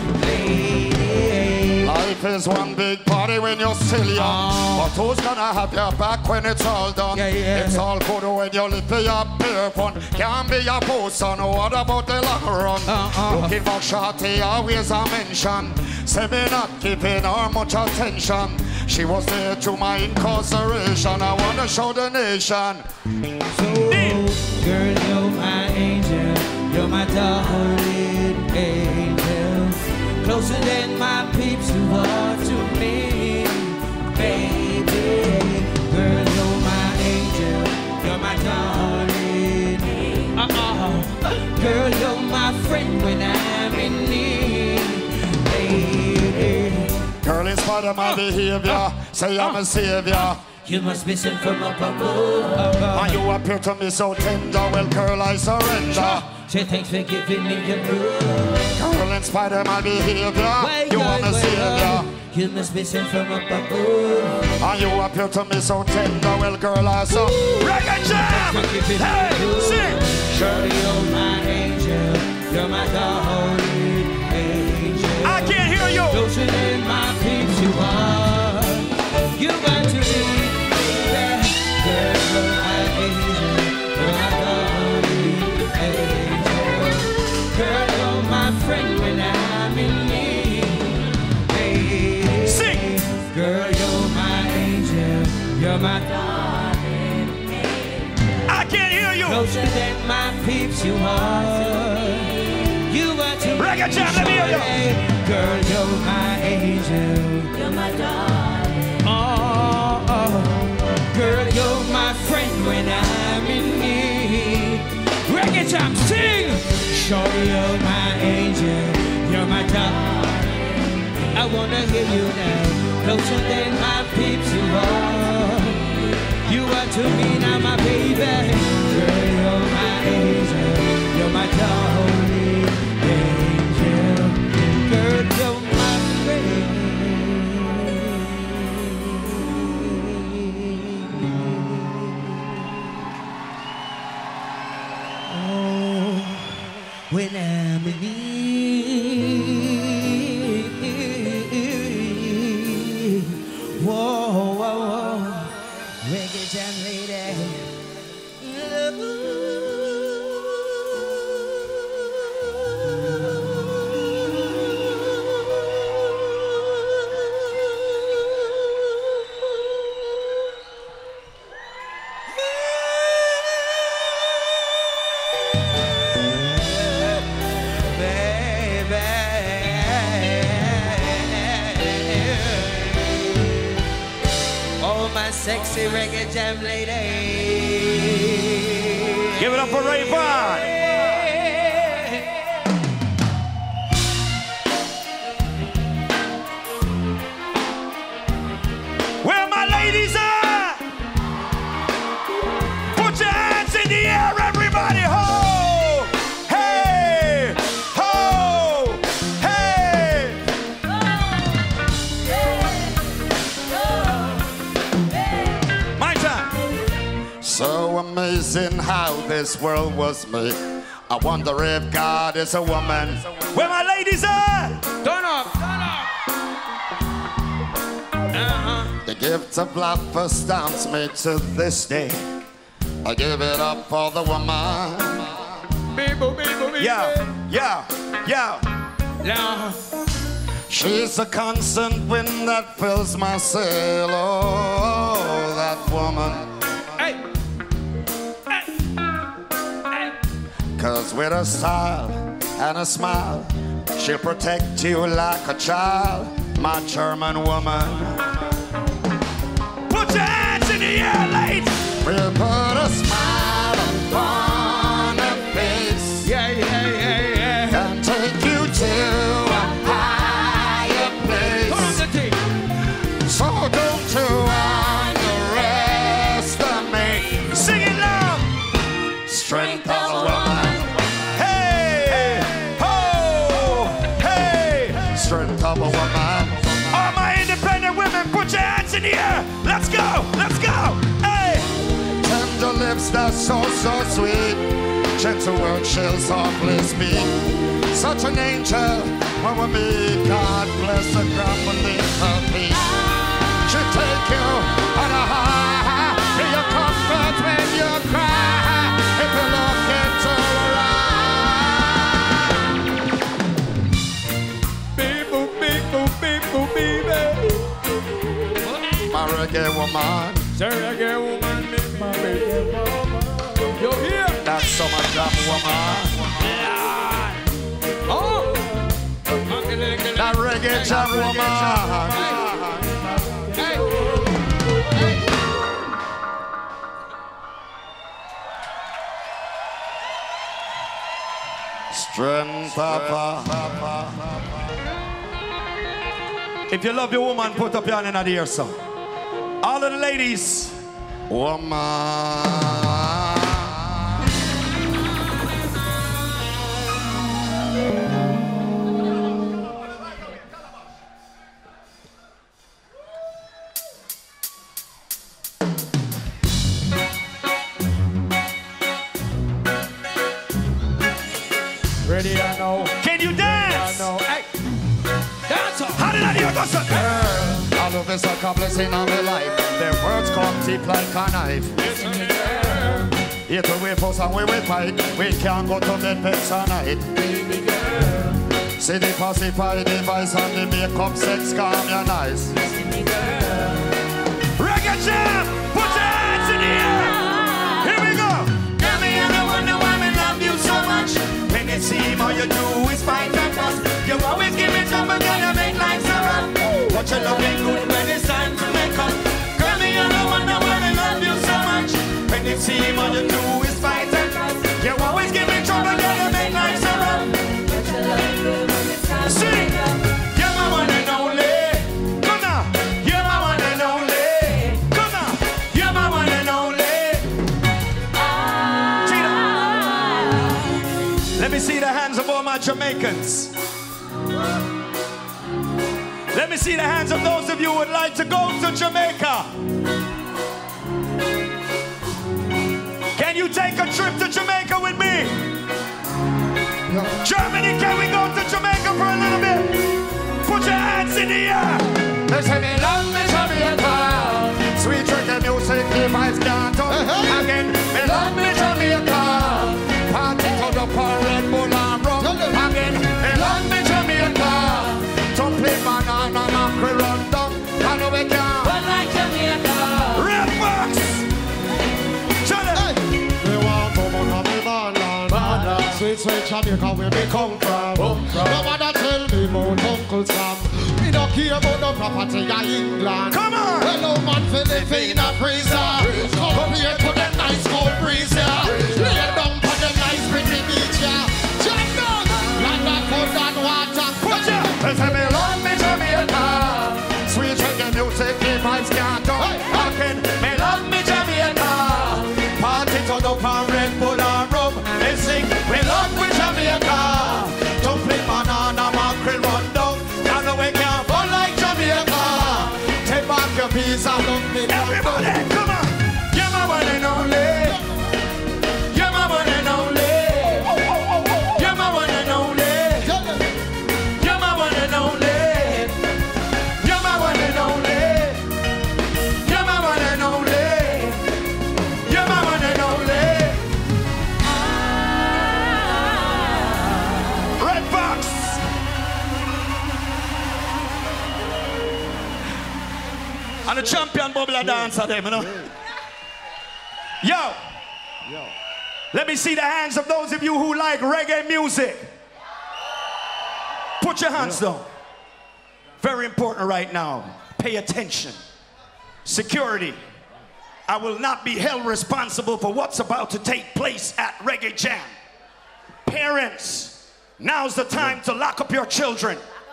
S4: lady.
S6: Life is one big party when you're still young. Oh. But who's gonna have your back when it's all done?
S4: Yeah, yeah.
S6: It's all good when you live for your beer fun. Can't be your bosun, what about the long run?
S4: Uh, uh.
S6: Looking for shorty, always a mention. Say me not giving her much attention. She was there to my incarceration. I wanna show the nation.
S4: So, girl, you're my angel. You're my darling angel. Closer than my peeps who are to me, baby. Girl, you're my angel. You're my darling. Uh-uh. Girl, you're my friend when I'm in need, baby.
S6: Girl, in spite of my uh, behavior, uh, say I'm uh, a savior. Uh,
S4: you must be sent from up above.
S6: And you appear to me so tender. Well, girl, I surrender.
S4: Say thanks for giving me your love.
S6: Girl, in spite of my behavior, well, you are my savior.
S4: You must be sent from up above.
S6: And you appear to me so tender. Well, girl, I saw
S8: Reggae Jam. Hey, sing.
S4: Surely you're my angel. You're my darling angel.
S8: I can't hear you.
S4: Closer than my peeps you are. You got to be there. Girl, you're my angel. You're my darling angel. Girl, you're my friend when I'm in need, baby.
S8: Sing.
S4: Girl, you're my angel. You're my darling angel.
S8: I can't hear you.
S4: Closer than my peeps you are. You are to
S8: Reggae Jam, let me hear you.
S4: Girl, you're my angel.
S5: You're my darling.
S4: Oh, oh. Girl, you're my friend when I'm in need. Reggae Jam, sing. Sure, you're my angel. You're my darling. I wanna hear you now. Closer than my peeps you are. You are to me now, my baby. Girl, you're my angel. You're my darling angel. Girl, you're my friend. Oh, when I'm in need. Whoa, whoa, whoa. Reggae Jam lady. Sexy Reggae Jam lady.
S8: Give it up for Rayvon. Where my ladies are? Put your hands in the air, everybody. Ho! Hey! Ho! Hey!
S6: So amazing how this world was made. I wonder if God is a woman.
S8: Where my ladies are?
S4: Turn up, turn up. Uh-huh.
S6: The gift of love first stamps me to this day. I give it up for the woman.
S4: People, people, people.
S8: Yeah, yeah, yeah.
S4: Yeah.
S6: She's a constant wind that fills my sail. Oh, that woman.
S4: Hey.
S6: Cause with a style and a smile, she'll protect you like a child, my German woman.
S8: Put your hands in the air, ladies.
S6: We'll put a smile upon her face.
S4: Yeah, yeah, yeah, yeah.
S6: And take you to a higher place.
S4: Hold on the team.
S6: So don't you underestimate.
S8: Sing it loud.
S6: Strength of a woman. Strength of a woman.
S8: All my independent women, put your hands in the air. Let's go, let's go. Hey.
S6: Tender lips that's so, so sweet. Gentle words she'll softly speak. Such an angel when we meet. God bless the ground beneath her feet. She'll take you on a high. Be your comfort when you cry. If you look into her eyes. My reggae woman.
S4: Reggae woman, my reggae woman. Yo, here.
S6: That's so much of woman.
S4: Oh.
S6: That reggae jam woman.
S4: Hey.
S6: Strength of a.
S8: If you love your woman, put up your hand in the air, son. All of the ladies.
S6: Woman.
S4: Ready or no?
S8: Can you dance?
S4: No. Hey. Dance up.
S8: How did I hear that, son?
S6: Girl, all of this a blessing on my life. Their words come deep like a knife. It will wait for some we will fight. We can't go to bed next night. See the pacify device and the makeup sex calm your nice.
S8: Reggae Jam, put your hands in the air. Here we go.
S4: Girl, me and I wonder why me love you so much. When you
S8: it seem all you do is fight and fuss. You always give me trouble, girl, you make life so rough. But your love ain't good when it's time to make up. Girl, me and I wonder why I love you so much. When it seem all you do is fight and fuss. You always give me trouble, girl, you make life so rough. But your love ain't good when it's time to make up. You're my one and only. Come now. You're my one and only. Come now. You're my one and only. Let me see the hands of all my Jamaicans. Let me see the hands of those of you who would like to go to Jamaica. Can you take a trip to Jamaica with me? Germany, can we go to Jamaica for a little bit? Put your hands in the air. They say me love me Jamaica. Sweet reggae music, the vibes can't talk. Again, me love me Jamaica. Party to the Red Bull and rum. Again, me love me Jamaica. To play banana and we run down. And we can run like Jamaica. Red Box. Shut up.
S3: We want to go to the Banana. Sweet, sweet Jamaica where we come from. Nobody tell me about Uncle Sam. We don't care about the property of England.
S8: Come on.
S3: Hello man, Philippine freezer. Come up here to the nice cold breeze, yeah. Lay down for the nice pretty beach, yeah. Jump down, like that food and water.
S8: Put ya.
S3: They say me love me Jamaica.
S8: Sweet reggae music, the vibes can't talk. Again, me love me Jamaica. Party to the Red Bull and rum. They sing, we love me Jamaica. Don't play banana, mackerel, run down. Now know we can't fall like Jamaica. Take back your piece and love me. Everybody, come on. You're my one and only. You're my one and only. You're my one and only. You're my one and only. You're my one and only. You're my one and only. You're my one and only. Red Fox. And the champion bubbler dancer them, you know. Yo. Yo. Let me see the hands of those of you who like reggae music. Put your hands down. Very important right now. Pay attention. Security. I will not be held responsible for what's about to take place at Reggae Jam. Parents, now's the time to lock up your children.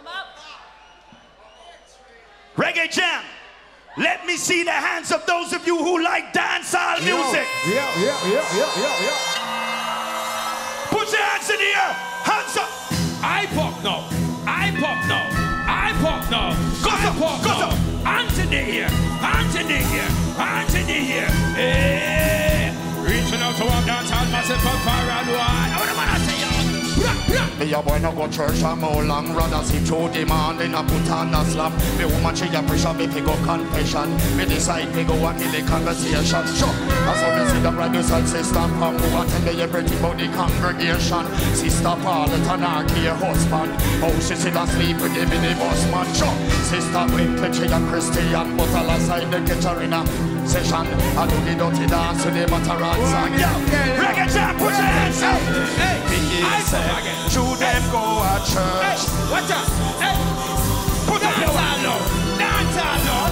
S8: Reggae Jam. Let me see the hands of those of you who like dancehall music.
S2: Yeah, yeah, yeah, yeah, yeah, yeah.
S8: Put your hands in the air. Hands up.
S4: I pop now. I pop now. I pop now.
S8: Go
S4: I
S8: up,
S4: pop
S8: go
S4: now.
S8: up.
S4: Anthony here. Anthony here. Anthony here. Hey. Reaching out to our dancehall massive for far and wide. I want to say yo.
S6: Me a boy no go church and more long. Rather see through demand in a put on a slap. Me woman she a pressure me fi go confession. Me decide me go and kill the conversation. Sure, as how me see the brothers and sisters from who attend me everything about the congregation. Sister Paulette and her care husband. How she sit asleep with him in the bus man. Sure, Sister Winkley she a Christian, but all aside they get her in a session. I do the dirty dance to the Mataran song.
S8: Yo, Reggae Jam, put your hands up.
S4: Hey, I
S8: Say, should them go to church?
S4: Hey, watch out. Hey,
S8: Put up your
S4: dance all low. Dance all low.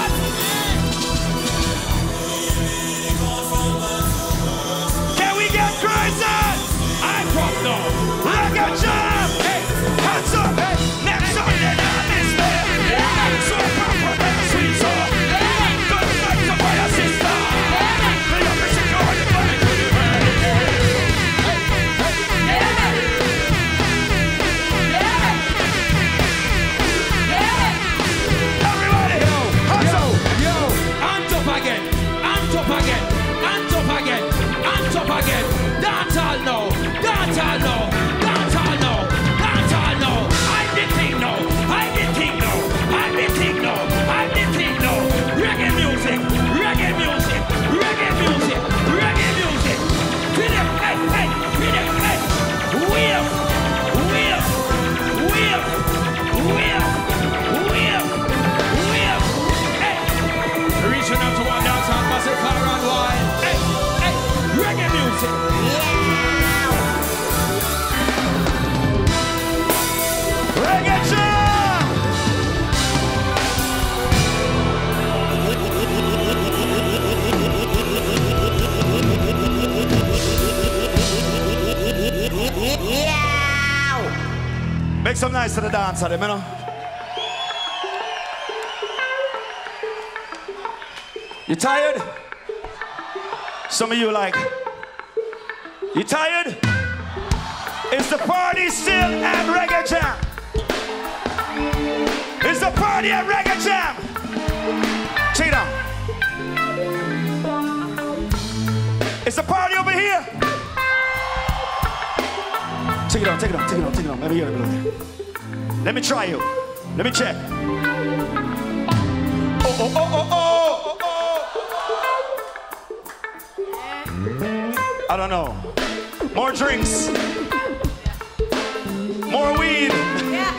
S8: Can we get crazy?
S4: I pop now.
S8: Reggae Jam. Hey, hands up. Hey, next Sunday night is there. So proper and sweet so. Don't like the fire sister. They are missing all the money to the world. Make some nice to the dance at them, you know. You tired? Some of you like, you tired? Is the party still at Reggae Jam? Is the party at Reggae Jam? Check it out. Is the party over here? Take it on, take it on, take it on, take it on. Let me hear it a little bit. Let me try you. Let me check. Oh, oh, oh, oh, oh, oh. I don't know. More drinks. More weed. Yeah.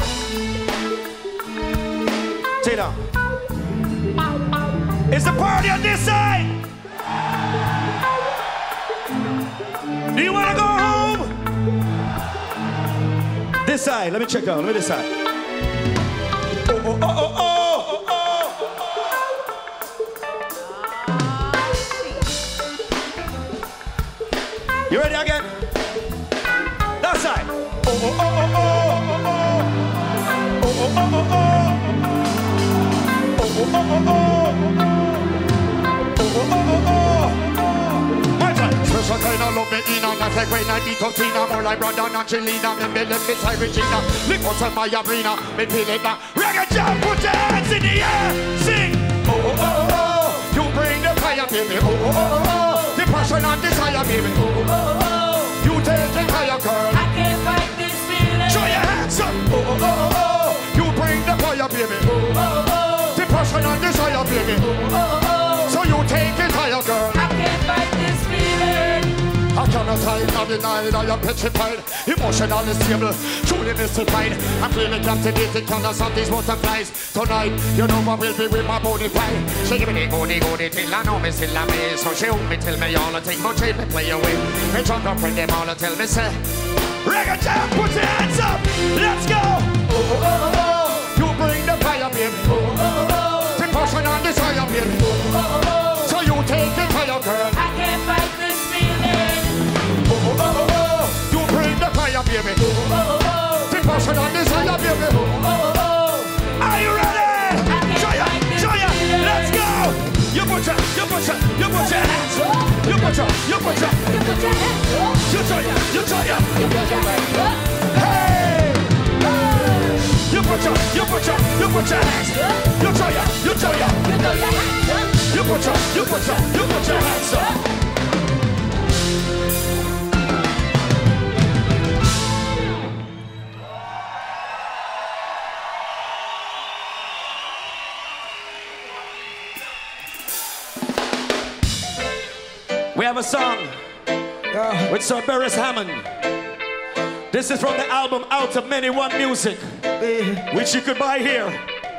S8: Take it on. Is the party on this side? Do you want to go home? This side, let me check out, let me this side. Oh, oh, oh, oh, oh, oh, oh. You ready again? That side. Oh, oh, oh, oh, oh, oh, oh, oh, oh, oh, oh, oh, oh, oh, oh, oh, my turn.
S6: Special kind of love me in and not like when I beat up Tina. More like brother and Angelina. Me me left beside Regina. Lick out of my arena. Me feel it now.
S8: Reggae Jam, put your hands in the air. Sing.
S6: Oh, oh, oh, oh, oh. You bring the fire, baby. Oh, oh, oh, oh. The passion and desire, baby. Oh, oh, oh, oh. You take it higher, girl.
S5: I can't fight this feeling.
S8: Show your hands up.
S6: Oh, oh, oh, oh, oh. You bring the fire, baby. Oh, oh, oh, oh. The passion and desire, baby. Oh, oh, oh, oh. So you take it higher, girl.
S5: I can't fight this feeling.
S6: I cannot hide, not denied, I am petrified. Emotionally stable, truly mystified. I'm feeling captivated, colors of these butterflies. Tonight, you know I will be with my body fly. She give me the goody goody till I know me still love me. So she hold me till me all the thing, but she me play away. Me drunk up friend them all the tell me say,
S8: Reggae Jam, put your hands up, let's go.
S6: Oh, oh, oh, oh, you bring the fire, baby. Oh, oh, oh, oh, the passion and desire, baby. Oh, oh, oh, oh, so you take it higher, girl.
S5: I can't fight this feeling.
S6: Oh, oh, oh, oh, oh. You bring the fire, baby. Oh, oh, oh, oh. The passion and desire, baby. Oh, oh, oh, oh.
S8: Are you ready? Show ya, show ya. Let's go. You put your, you put your, you put your hands. You put your, you put your,
S5: You put your hands up.
S8: you show ya, you show ya.
S5: You put your hands up.
S8: Hey. You put your, you put your, you put your hands. You show ya, you show ya.
S5: You throw your hands up.
S8: You put your, you put your, you put your hands up. We have a song uh, with Sir Beres Hammond. This is from the album Out of Many One Music, which you could buy here.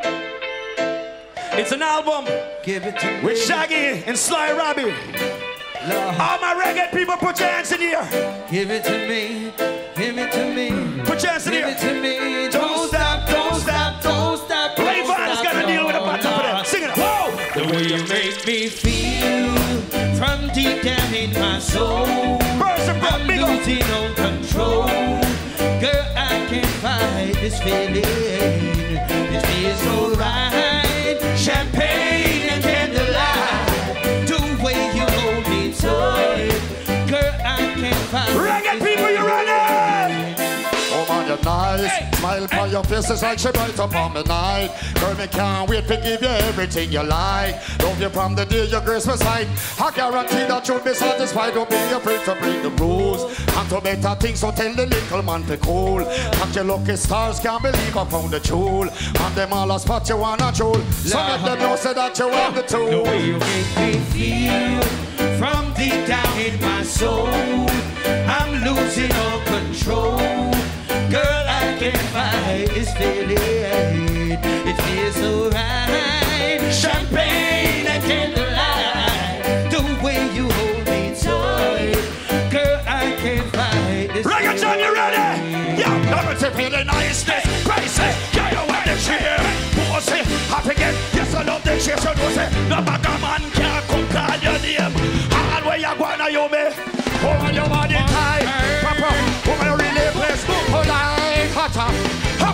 S8: It's an album
S4: Give it to
S8: with
S4: me.
S8: Shaggy and Sly Robbie. All my reggae people, put your hands in here.
S4: Give it to me, give it to me.
S8: Put your hands in
S4: Give
S8: here.
S4: it to me. Don't stop, don't stop, don't stop.
S8: Ray Vaughan's got to deal with a bottom for them. Sing it. Whoa!
S4: The way you make me feel from deep down in my soul. I'm losing all control. Girl, I can't fight this feeling. This feels so right. Champagne and candlelight. The way you hold me tight. Girl, I can't fight.
S8: Reggae people, you ready?
S6: Oh man, you're nice. Hey. Smile upon your face is like she bright up on the night. Girl, me can't wait to give you everything you like. Love you from the day you grace my sight. I guarantee that you'll be satisfied. Don't be afraid to break the rules. And to better things, so tell the little man to cool. Catch your lucky stars, can't believe I found the jewel. And them all a spot you wanna jewel. So let them know say that you want the tool.
S4: The way you make me feel from deep down in my soul. I'm losing all control. Girl, I can't fight this feeling. It feels so right. Champagne and candlelight. The way you hold me tight. Girl, I can't fight this
S8: Reggae Jam, you ready? Yeah,
S6: never to feel the niceness.
S8: Crazy, yeah, you want the cheer. Pussy, happy again. Yes, I love the cheer. So do say, no bugger man can't come call your name. All where you gonna you me?
S6: Woman, your body tight. Papa, woman, you really blessed. Hold on, hotter.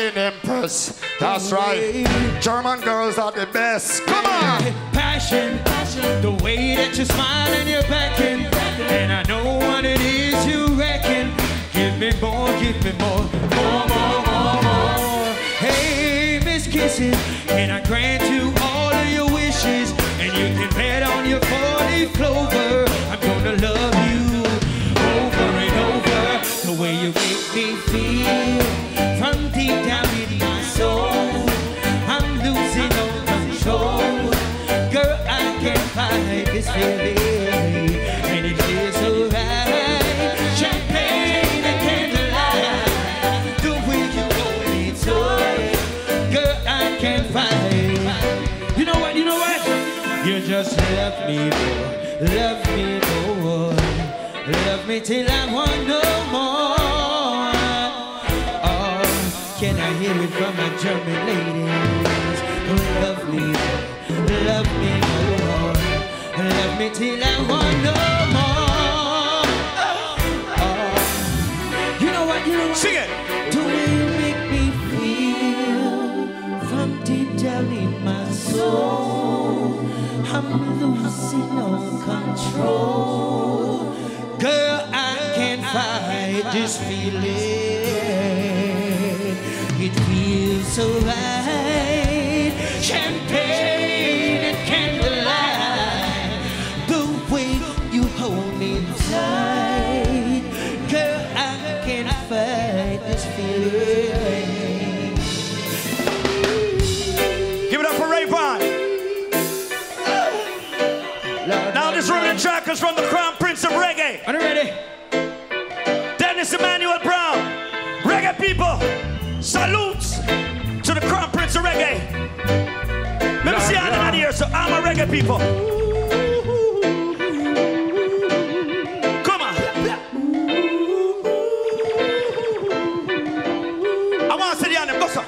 S6: Berlin Empress. That's right. German girls are the best. Come on.
S4: Passion, passion, the way that you smile and you're backing. And I know what it is you reckon. Give me more, give me more, more, more, more, more. Hey, Miss Kisses, can I grant you all of your wishes? And you can bet on your four-leaf clover. I'm gonna love you over and over. The way you make me feel from deep down in my soul. I'm losing all control. Girl, I can't fight this feeling, and it feels so right. Champagne and candlelight, the way you hold me tight. Girl, I can't fight. You know what, you know what? You just love me more, love me more. Love me till I want no more. Oh, can I hear it from my German ladies? Oh, love me more, love me more. Love me till I want no more. Oh, you know what, you know what?
S8: Sing it.
S4: The way you make me feel from deep down in my soul. I'm losing all control. Girl, I can't fight this feeling. It feels so right. Champagne and candlelight, the way you hold me tight. Girl, I can't fight this feeling.
S8: Give it up for Rayvon. Now this rhythm track is from the Crown Prince of Reggae.
S4: Are you ready?
S8: Dennis Emmanuel Brown. Reggae people, salutes to the Crown Prince of Reggae. Let me see how they're here, so I'm a reggae people. Come on. I want to see the anthem, go sir.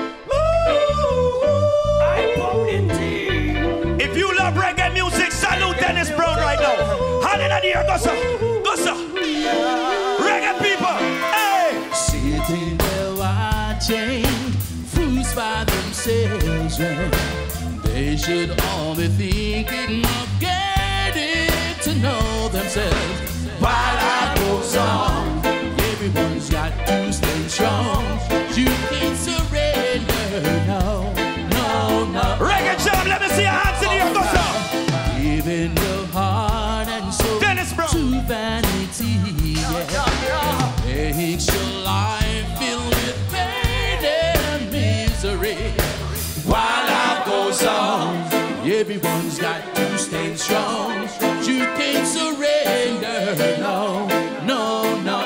S8: If you love reggae music, salute Dennis Brown right now. Hand in the air, go sir, go sir. Reggae people, hey!
S12: Sitting there watching fools by themselves, and they should all be thinking of getting to know themselves. While life goes on, everyone's got to stay strong. You can't surrender, no, no, no.
S8: Reggae jam, let me see your hands in the air, go sir.
S12: Giving your heart and soul
S8: Dennis Brown.
S12: to vanity, yeah. Makes your life filled with pain and misery. While life goes on, everyone's got to stay strong. You can't surrender, no, no, no.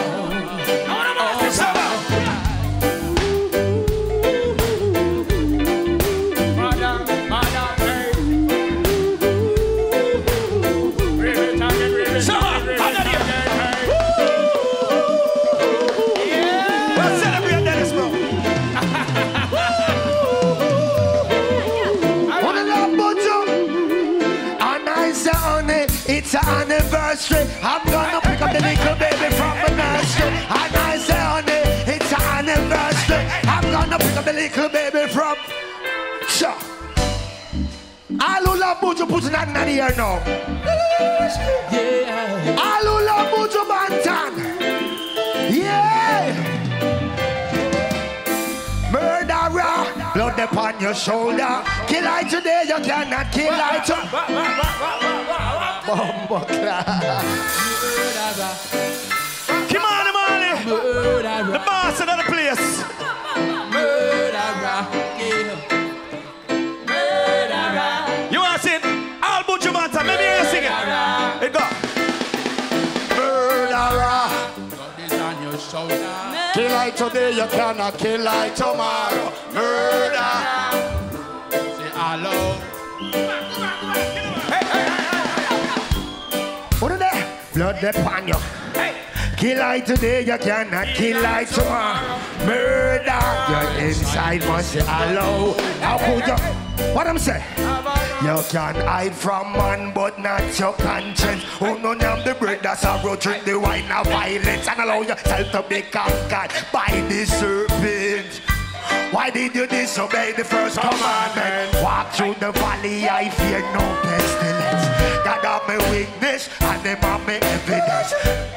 S3: It's an anniversary. I'm gonna pick up the little baby from the nursery. And I say, honey, it's an anniversary. I'm gonna pick up the little baby from. Sure. All who love Buju, put it in the air now. Yeah. All who love Buju Banton. Yeah. Murderer, blood upon your shoulder. Kill I today, you cannot kill I tomorrow. Bombo clap.
S8: Come on, Marley. The boss of the place.
S12: Murderer, yeah. Murderer.
S8: You want to sing All Buju Banton? Maybe you sing it. It go.
S3: Murderer.
S12: God is on your shoulder.
S6: Kill I today, you cannot kill I tomorrow. Murder.
S12: Say hello.
S3: What are they? Blood upon you. Kill I today, you cannot kill I tomorrow. Murder. Your inside must say hello. How could you? What I'm saying? You can hide from man, but not your conscience. Who none of the bread that's a road, drink the wine of violence, and allow yourself to be conquered by the serpent.
S6: Why did you disobey the first commandment? Walk through the valley, I fear no pestilence. God of my weakness and them of my evidence.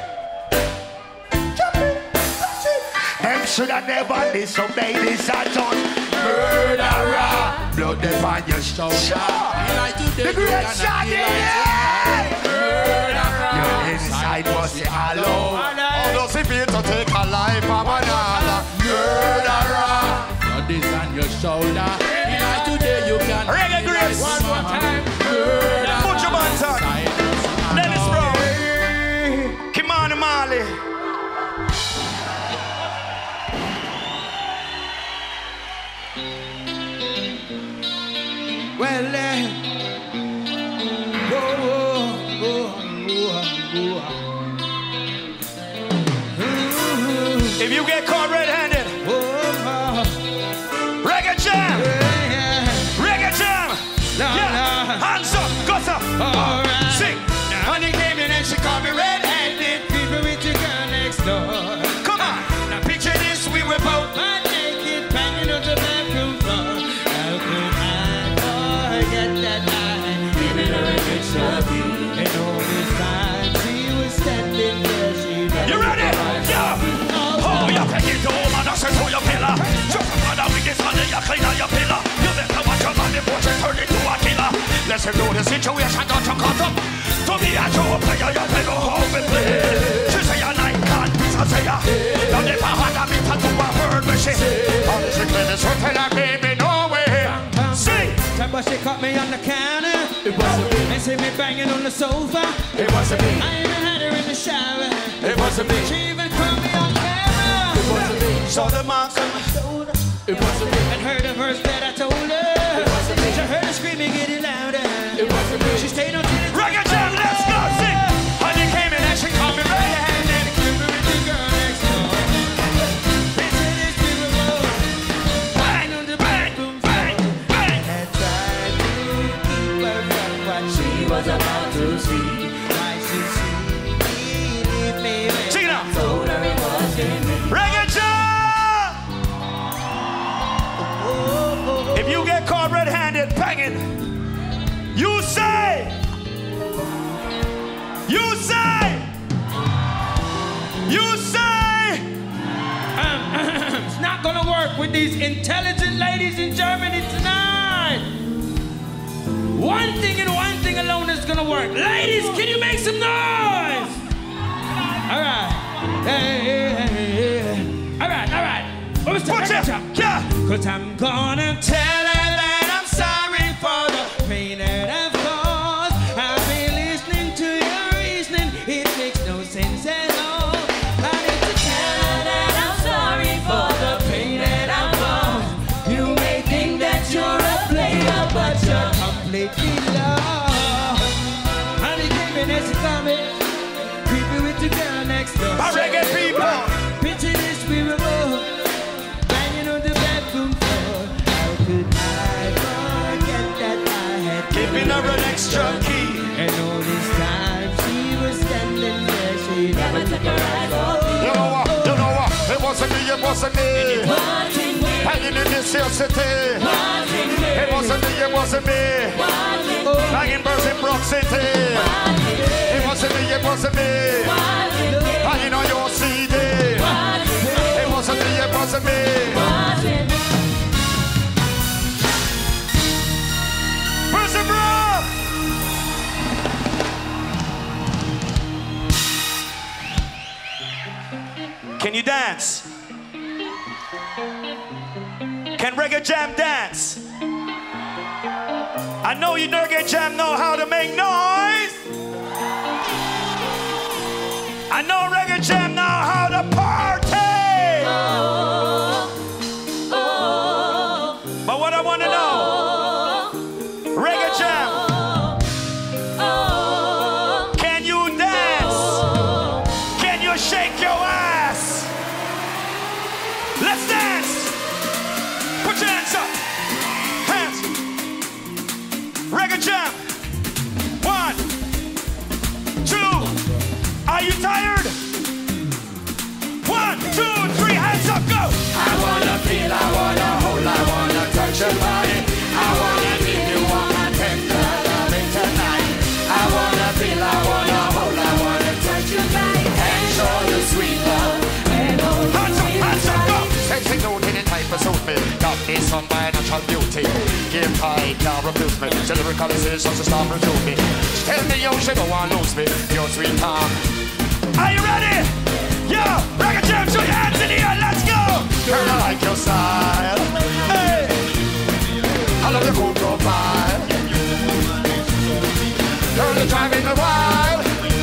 S6: Them should have never disobeyed this adult. Murderer, blood upon your shoulder. The great shot in your inside was the hollow. All those people to take a life of another. Murderer, blood is on your shoulder. Like today you can reggae grace one more time. Murderer, put your hands on. Dennis Brown, Kimani Marley.
S4: Well, uh, whoa, whoa, whoa, whoa, whoa.
S8: If you get caught red-handed, reggae jam, reggae jam, yeah, hands up, guts up,
S4: Alright.
S8: sing.
S4: Now, honey came in and she called me red-handed, people with your girl next door.
S8: Come on.
S4: Now picture this, we were both butt naked, banging on the bathroom floor. How could I forget that night, giving her a good shot? And all this time she was standing there, she
S8: You ready? Yeah. Oh, you take it to home and that's it to your pillar. Just upon the weakest on you clean out your pillar. You better watch your man before you turn into a killer. Let's know the situation got you caught up. To be a true player, you play go home and play. She say your night can't be so say ya. You never had a bit to a word with she. All this is clear, so tell her baby no way. Sing.
S4: But she caught me on the counter.
S8: It wasn't me.
S4: And see me banging on the sofa.
S8: It wasn't me.
S4: I even had her in the shower.
S8: It wasn't me.
S4: She even caught me on camera.
S8: It wasn't me. Saw the marks on my shoulder. It wasn't me.
S4: And heard the verse that I told her.
S8: It wasn't me.
S4: She heard her screaming getting louder.
S8: It wasn't me.
S4: She stayed on till it.
S8: Reggae jam, let's go, sing. Honey came in and she called me red-handed.
S4: With the girl next door. Picture this beautiful.
S8: Bang,
S4: on the
S8: bang,
S4: bathroom
S8: bang, bang.
S4: and tried to keep her from what she was about to see. Why should she leave me when
S8: Sing it
S4: I
S8: out.
S4: told her it wasn't me?
S8: Reggae jam.
S4: Oh,
S8: If you get caught red-handed banging, you say, you say, you say.
S4: It's not gonna work with these intelligent ladies in Germany tonight. One thing and one thing alone is gonna work. Ladies, can you make some noise? All right. Hey, hey, hey, hey. All right, all right. What was
S8: Watch
S4: that?
S8: out. Yeah.
S4: Cause I'm gonna tell her that I'm sorry for the pain that I've caused. I've been listening to your reasoning. It makes no sense at all. I need to tell her that I'm sorry for the pain that I've caused. You may think that you're a player, but you're completely lost. Honey came in and she called me, creepy with the girl next door.
S8: My reggae people.
S4: Picture this, we were both banging on the bedroom floor. How could I forget that I had
S8: Giving her an extra key.
S4: and all this time she was standing there, she never took her eyes off me.
S6: You know what? You know what? It wasn't me, it wasn't me.
S4: Watching me,
S6: Hanging in this here city.
S4: watching me,
S6: It wasn't me, it wasn't me.
S4: watching me,
S6: Hanging birds in Brock City. It wasn't me, it wasn't me.
S4: watching me,
S6: Hanging on your C D. It wasn't me, it wasn't me.
S4: watching me.
S8: Person Brown. Can you dance? Can Reggae Jam dance? I know you Reggae Jam know how to make noise. I know Reggae Jam know how to party. But what I want to know, Reggae Jam, can you dance? Can you shake your ass? Let's dance. Put your hands up. Hands. Reggae Jam. One, two. Are you tired? One, two, three. Hands up. Go.
S4: I wanna feel, I wanna hold
S6: done by natural beauty. Game time can't refuse me. She lyrically says so she stop refuse me. She tell me yo she don't want lose me. Your sweet talk.
S8: Are you ready? Yo, Reggae Jam, show your hands in the air, let's go!
S6: Girl, I like your style. Hey, I love your cool profile. Girl, you're driving me wild.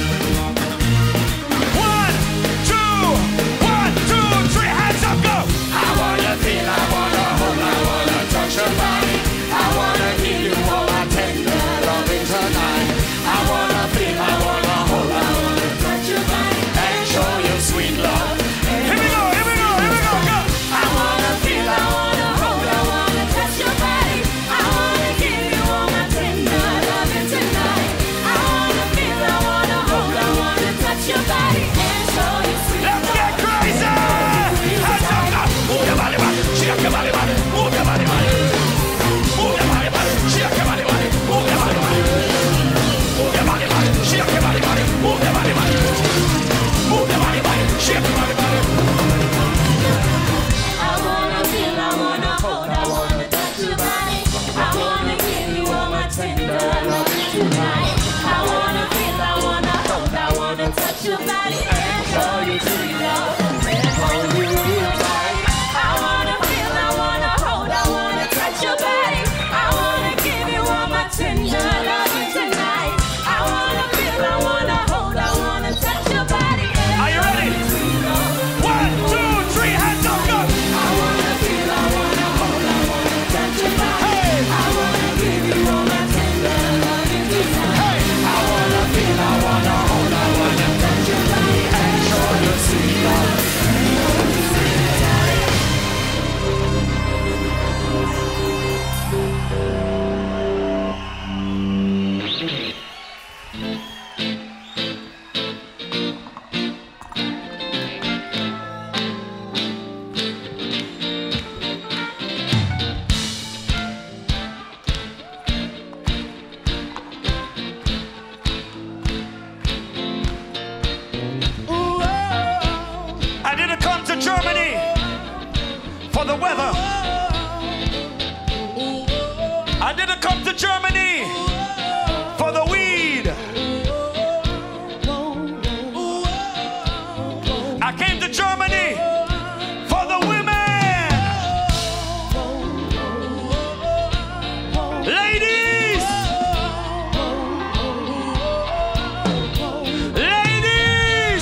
S8: One, two, one, two, three, hands up, go!
S6: I wanna feel, I wanna hold, I wanna touch your body. I wanna give you all my tender loving tonight. I wanna feel, I wanna hold, I wanna touch your body and show you sweet love.
S8: Here we go, here we go, here we go, go!
S5: I wanna feel, I wanna hold, I wanna touch your body. I wanna give you all my tender loving tonight. I wanna feel, I wanna hold, I wanna touch your body and show you sweet love.
S8: Let's get crazy! Hands up, go! Move your body, body, shake your body, body, move your body, body. Move your body, body, shake your body, body, move your body, body. Move your body, body, shake your body, body, move your body, body. Move your body, body, shake your body, body.
S5: I wanna feel, I wanna hold, I wanna touch your body. I wanna give you all my tender loving tonight. I wanna feel, I wanna hold, I wanna touch your body and show you sweet love and hold you real tight. I wanna feel, I wanna hold, I wanna touch your body. I wanna give you all my tender loving tonight. I wanna feel, I wanna hold, I wanna touch your body and
S8: Are you ready?
S5: show you sweet love.
S8: One, two, three, hands up, go!
S5: I wanna feel, I wanna hold, I wanna touch your body. I wanna give you all my tender loving tonight.
S6: I wanna feel, I wanna hold, I wanna touch your body and show you sweet love.
S8: I didn't come to Germany for the weather. I didn't come to Germany for the weed. I came to Germany for the women. Ladies! Ladies!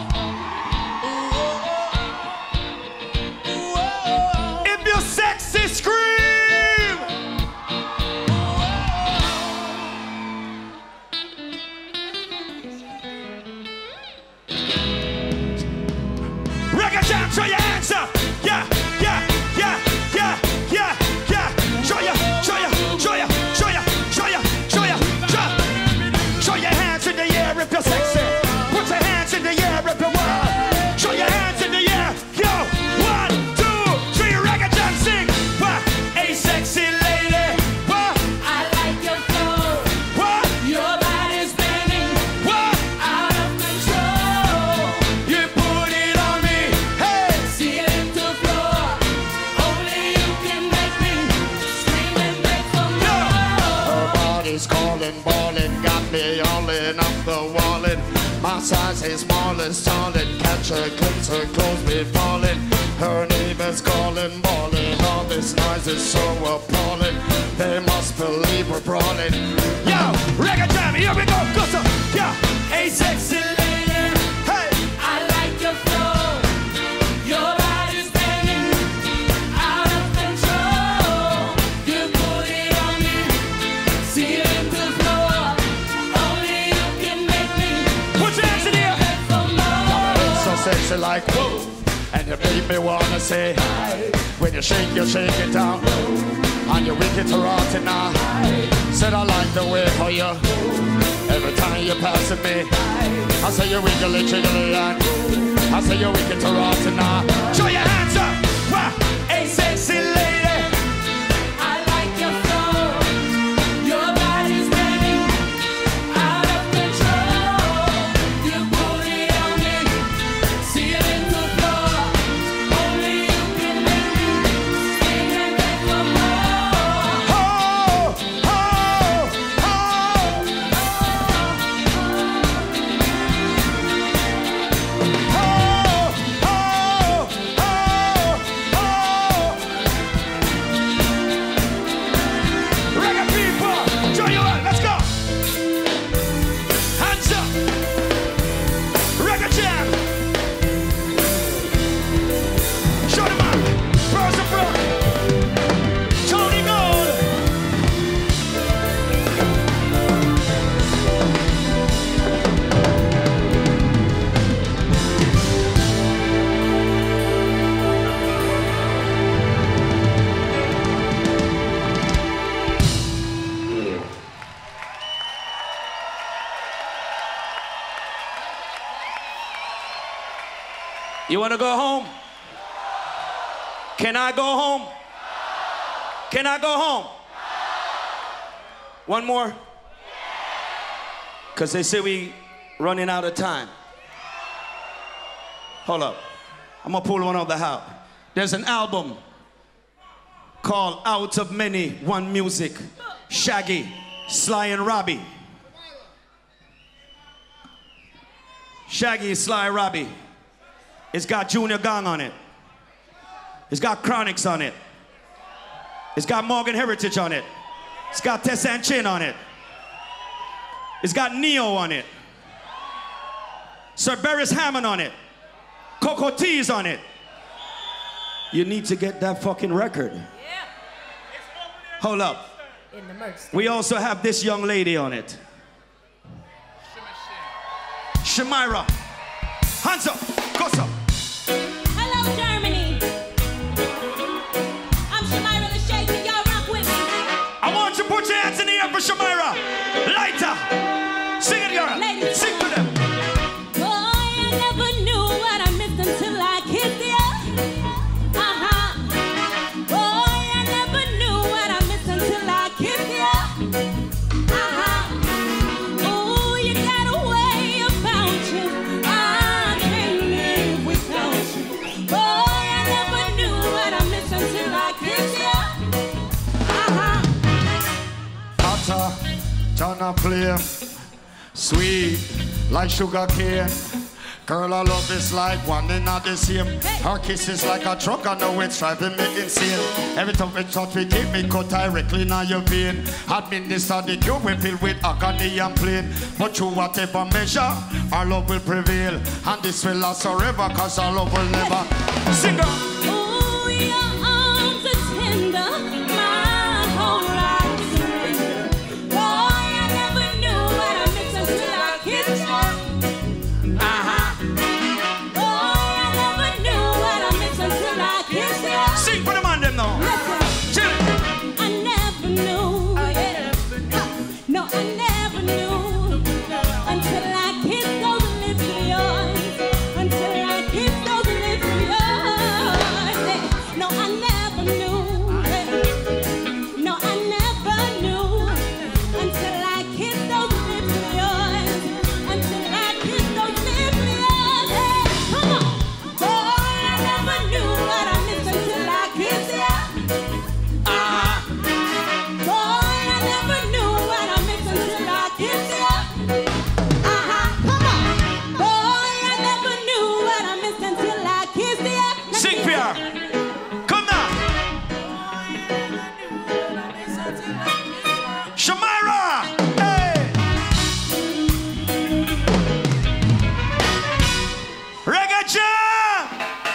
S8: If you're sexy, scream! Reggae Jam, show your hands up! Yeah, yeah, yeah, yeah, yeah, yeah! Show ya, show ya, show ya, show ya, show ya, show ya, show Show your hands in the air if you're sexy. Put your hands in the air if you want. Show your hands in the air. Yo, one, two, three, Reggae Jam, sing. What? A sexy lady. What?
S5: I like your flow.
S8: What?
S5: Your body's bending
S8: What?
S5: out of control.
S8: You put it on me. Hey.
S5: Ceiling to floor. Only you can make me scream and beg for more.
S6: Her body's calling, balling, got me all in up the wallin'. My size is small and solid, catch her glimpse, her clothes be falling. Her neighbors calling, ballin', all this noise is so appalling. They must believe we're brawling.
S8: Yo, Reggae Jam, here we go. Go so. Yeah, a sexy lady. Hey.
S5: I like your flow. Your body's bending out of control. You put it on me. Ceiling to floor. Only you can make me
S8: Put your hands in the air.
S5: beg for more.
S6: So sexy like whoa, and you make me wanna say hi. When you shake, you shake it down, and you wicked to rotten now. Said I like the way how you, every time you're passing me, I say you wiggly jiggly and I say you wicked to rotten now.
S8: Show your hands up. Wow. A sexy lady.
S5: I like your flow. Your body's bending out of control. You put it on me. Ceiling to floor. Only you can make me scream and beg for
S8: Person Brook. Tony Gold. You want to go home? Can I go home? Can I go home? One more? Because they say we running out of time. Hold up. I'm going to pull one of the hat. There's an album called Out of Many, One Music. Shaggy, Sly and Robbie. Shaggy, Sly, Robbie. It's got Junior Gong on it. It's got Chronics on it. It's got Morgan Heritage on it. It's got Tessa and Chin on it. It's got Neo on it. Sir Beres Hammond on it. Coco T's on it. You need to get that fucking record. Yeah. Hold up.
S5: In the merch.
S8: We also have this young lady on it. Shamira. Hands up. Goes up.
S5: Hello, Germany. I'm Shamira the Shaker. Y'all rock with me.
S8: I want you to put your hands in the air for Shamira. Lighter. Sing it, girl.
S5: Ladies,
S8: sing for them.
S5: Boy, I never knew what I missed until I kissed you. Uh-huh. Boy, I never knew what I missed until I kissed you. Uh-huh. Oh, you got a way about you. I can't live without you. Boy, I never knew what I missed until I kissed you. Uh-huh.
S6: Hotter, turn up flame, sweet like sugar cane. Girl, I love is like one and not the same. Her kiss is like a truck, I know it's driving me insane. Every time we touch, we keep me cut directly in your vein. Administer the cure, we fill with agony and pain. But through whatever measure, our love will prevail. And this will last forever, cause our love will never. Sing on.
S5: Oh, your arms are tender, my whole life surrender. Boy, I never knew what I missed until I kissed you. Uh-huh. Boy, I never knew what I missed until I kissed you.
S8: Sing for the man them now.
S5: Listen, I never knew. No, I never knew until I kissed those lips of yours. Until I kissed those lips of yours. No, I never knew. No, I never knew until I kissed those lips of yours. Until I kissed those lips of yours. Hey, come on. Boy, I never knew what I missed until I kissed you.
S8: Uh-huh.
S5: Boy, I never knew what I missed until I kissed you. Uh-huh. Come on. Boy, I never knew what I missed until I kissed you.
S8: Sing for her. Come now. Shamira. Hey. Reggae Jam.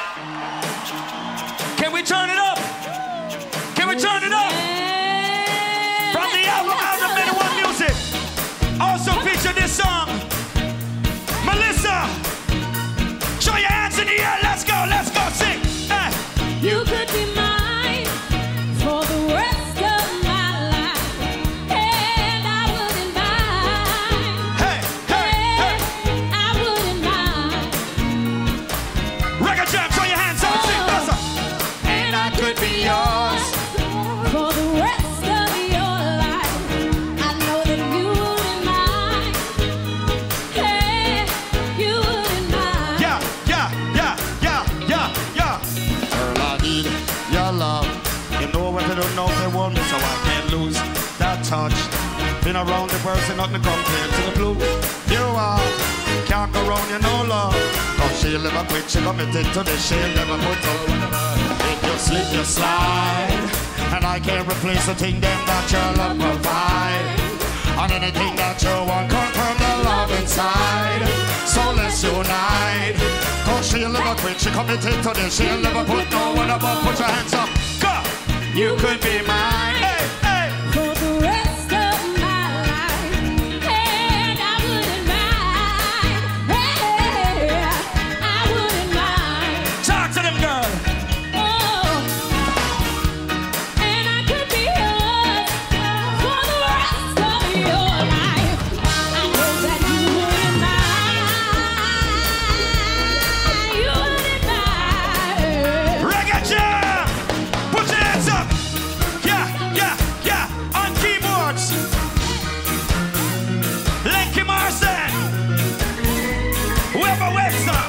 S8: Can we turn it up? Can we turn it up? From the album Out of Many, One Music. Also feature this song. Melissa. Show your hands in the air. Let's go. Let's go. Sing. Hey.
S5: You could be mine for the rest of my life, and I wouldn't mind.
S8: Hey. Hey. Hey.
S5: I wouldn't mind.
S8: Reggae Jam. Show your hands up. Sing. That's up.
S5: And I could be yours for the rest of your life. I know that you wouldn't mind. Hey, you wouldn't mind.
S8: Yeah. Yeah. Yeah. Yeah. Yeah. Yeah.
S6: Girl, I need your love. You know what I don't know if they want me, so I can't lose that touch. Been around the world, so nothing compared to the blue. You are, can't go wrong, you know love. Oh, she'll never quit, she committed to this, she'll never put up. If you slip, you slide. And I can't replace the thing them that your love provide. And anything that you want come from the love inside. So let's unite. Cause she she'll never quit. She committed to this. She'll never put no one above. Put your hands up. Go. You could be mine. Hey, hey.
S5: For the rest of my life, and I wouldn't mind. Hey, I wouldn't mind.
S8: Talk to them, girl.
S5: Oh, and I could be yours for the rest of your life. I know that you wouldn't mind. You wouldn't mind.
S8: Reggae Jam! Put your hands up! Yeah, yeah, yeah! On keyboards! Lenky Marson! Weber Webster!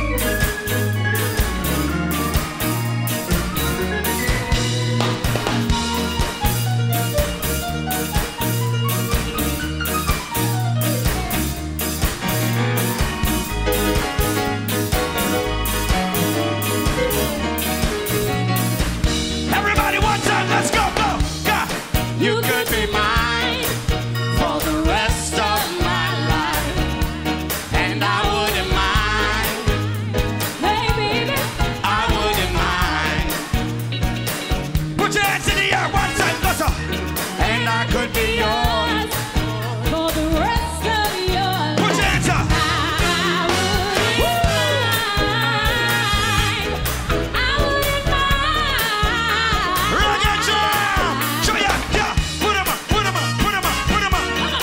S8: Everybody, one time, let's go, go, go!
S6: You could be mine for the rest of my life, and I wouldn't mind.
S5: Hey, baby.
S6: I wouldn't mind,
S8: Put your hands in the air, one time, let's go!
S6: and I could be yours.
S5: For the rest of your life.
S8: Put your hands up! Reggae Jam! Show ya, yeah! Put 'em up, put 'em up, put 'em up, put 'em up!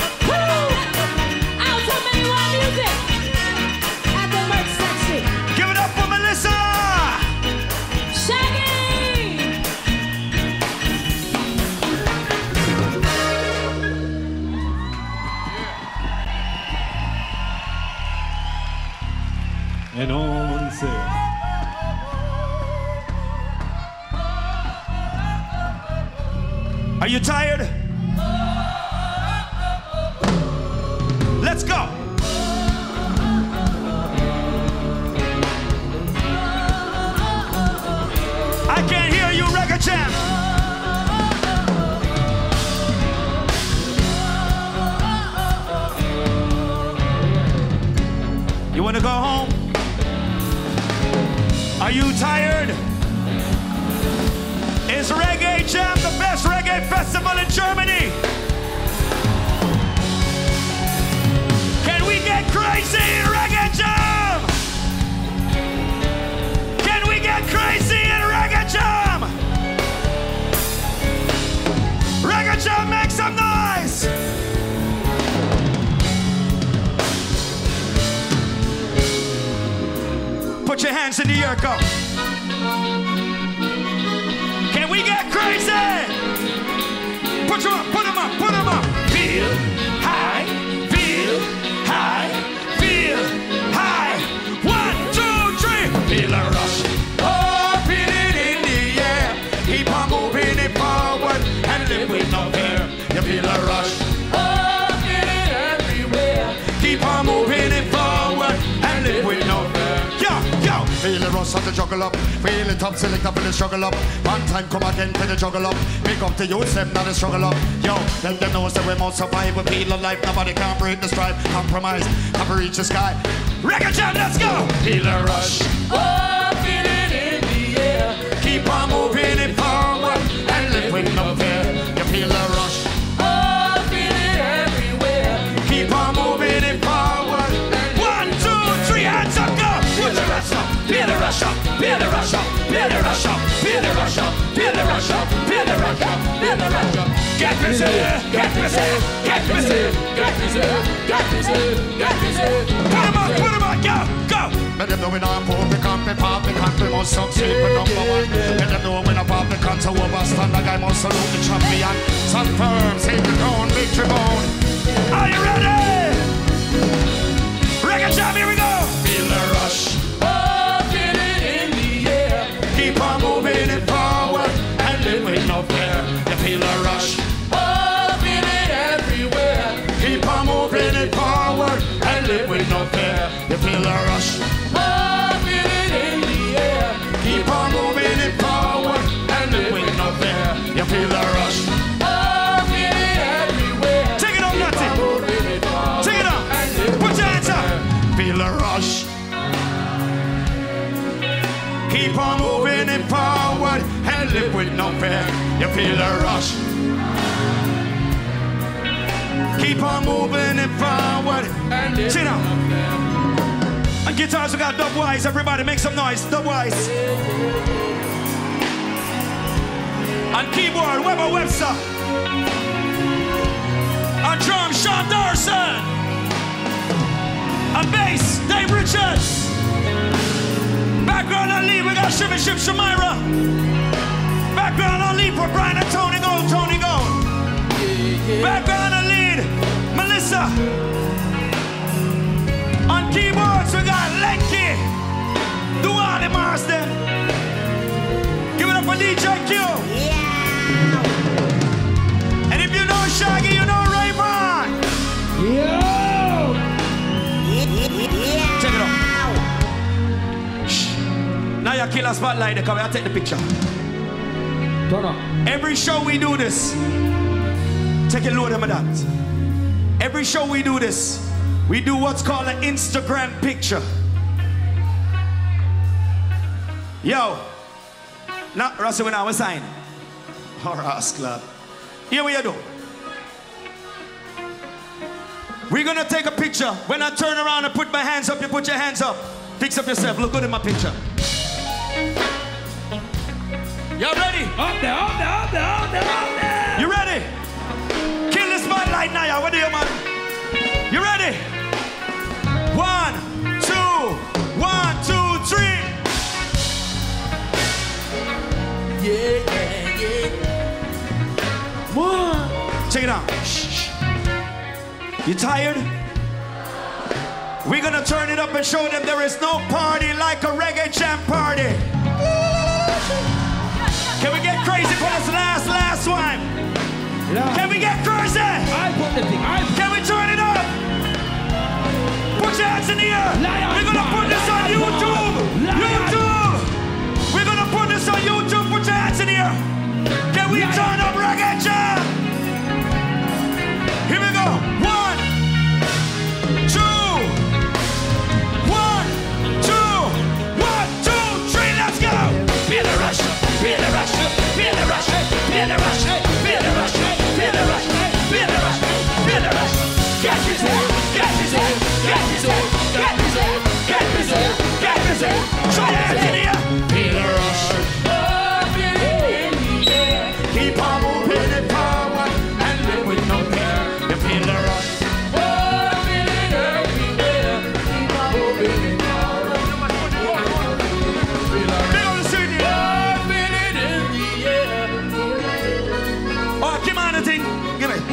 S8: Give it up for Melissa!
S2: And on sale.
S8: Are you tired? Let's go! I can't hear you, Reggae Jam! You wanna go home? Are you tired? Is Reggae Jam the best reggae festival in Germany? Can we get crazy in Reggae Jam? Can we get crazy in Reggae Jam? Reggae Jam, make some noise! Put your hands in the air, go. Can we get crazy? Put them up, put them up, put them up. Feel high, feel high, feel high. One, two, three. Feel a rush.
S6: Oh, feel it in the air. Keep on moving it forward and live with no fear. You feel a rush. Oh, feel it everywhere. Keep on moving it forward and live with no fear.
S8: Yo, yo.
S6: Feel the rush of the juggle up. Feel it up, select up for the struggle up. One time come again to the juggle up. Pick up the youth, them not the struggle up. Yo, let them know that we must survive. We feel alive, nobody can break the stride. Compromise, never reach the sky.
S8: Reggae Jam, let's go.
S6: Feel the rush. Oh, feel it in the air. Keep on moving it forward and live with no fear. You feel the rush. Oh, feel it everywhere. Keep on moving it forward.
S8: One, two, three, hands up, go.
S6: Feel the rush up, feel the rush up, feel the rush up, feel the rush up, feel the rush up, feel the rush up, feel the rush up, feel the rush up.
S8: Get busy, get busy, get busy,
S6: get busy, get busy, get busy.
S8: Put 'em up, put 'em up, go, go.
S6: Let them know we not poor, we can't be pop, we can't be most succeed, we number one. Let them know we not pop, we can't so overstand, the guy must salute the champion. Stand firm, save the crown, victory bone.
S8: Are you ready? Reggae Jam, here we go.
S6: Feel the rush. Oh, feel it in the air. Keep on moving it forward and live with no fear. You feel the rush. Oh, feel it everywhere. Keep on moving it forward and live with no fear. You feel the rush. Oh, feel it in the air. Keep on moving it forward and live with no fear. You feel the rush. Oh, feel it everywhere.
S8: Take it on,
S6: Keep on
S8: Nutty.
S6: moving it forward. live with no fear. You feel the rush. Keep on moving it forward. Sit down. And guitars, we got Dubwise. Everybody make some noise. Dubwise. And keyboard, Weber Webster. And drum, Sean Darson. And bass, Dave Richards. Background on lead, we got Shimmy Ship Shamira. Background on lead for Brian and Tony Gold, Tony Gold. Background on lead, Melissa. On keyboards, we got Lenky. Duane Marsden. Give it up for D J Q. Yeah. And if you know Shaggy, you know Rayvon. Yo. Check it out. Shh. Now you kill a spotlight, come here, take the picture. Turn on. Every show we do this. Take a load of my that. Every show we do this. We do what's called an Instagram picture. Yo. Now, Russell, when I was sign. Horace Club. Here we do. We're gonna take a picture. When I turn around and put my hands up, you put your hands up. Fix up yourself. Look good in my picture. Y'all ready? Up there, up there, up there, up there, up there. You ready? Kill the spotlight now, y'all. What do you, man? You ready? One, two, one, two, three. Yeah, yeah, yeah. One. Check it out. Shh. You tired? We're gonna turn it up and show them there is no party like a reggae jam party. Can we get crazy for this last, last one? Yeah. Can we get crazy? I put the thing. I Can we turn it up? Put your hands in the air. Lion We're gonna put this on YouTube. YouTube. We're gonna put this on YouTube. Put your hands in the air. Can we Lion. turn up reggae jam? Here we go. One, two, one, two, one, two, three. Let's go. Feel the rush. Feel the rush. Feel the rush. Feel the rush. Feel the rush. Feel the rush. Feel the rush. Feel the rush. Get busy. Get busy. Get busy. Get busy. Get busy. Get busy. Show your hands in the air. Feel the rush. Keep on moving it forward and live with no fear. You feel the rush. Moving it everywhere. Keep on moving it forward. Big on the city. Moving it in the air. Oh, Kim on the thing. Give me.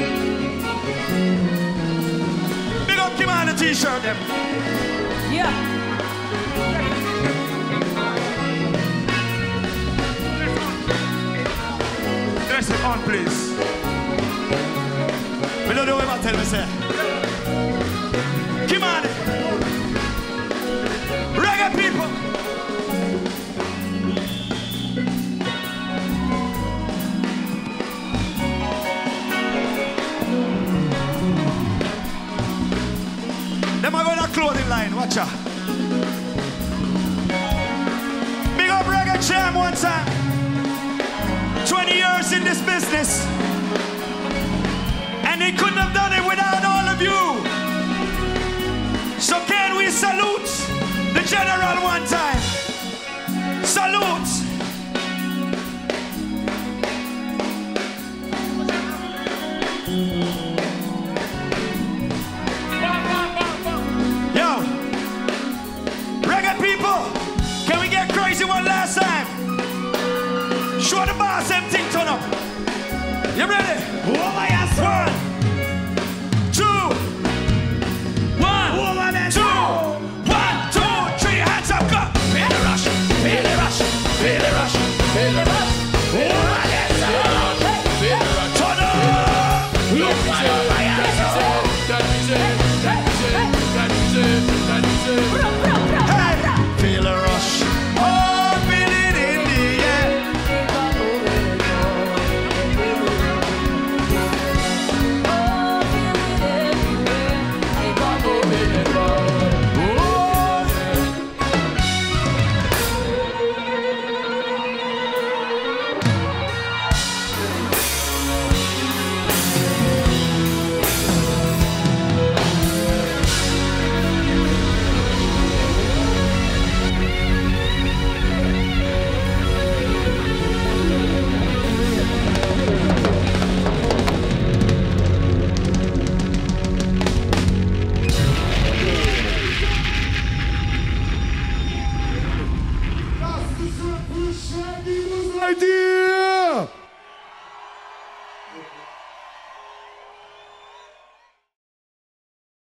S6: Big up Kim on the t-shirt them. Yeah. Press it on, please. We don't know what I tell me, sir. Come on. Reggae people. Them are going to clothing line. Watch out. Big up Reggae Jam one time. twenty years in this business, and they couldn't have done it without all of you. So can we salute the general one time? Salute. Yo, reggae people, can we get crazy one last time? Show the boss them thing turn up. You ready? Oh my ass. One, two, one, two, one, two, three, hands up, go. Feel the rush, feel the rush, feel the rush, feel the rush. Feel the rush, feel the rush. Turn up. Look my ass. That music, that music, that music, that music. Hey, feel the rush. Oh, feel it in the air.
S3: Almighty.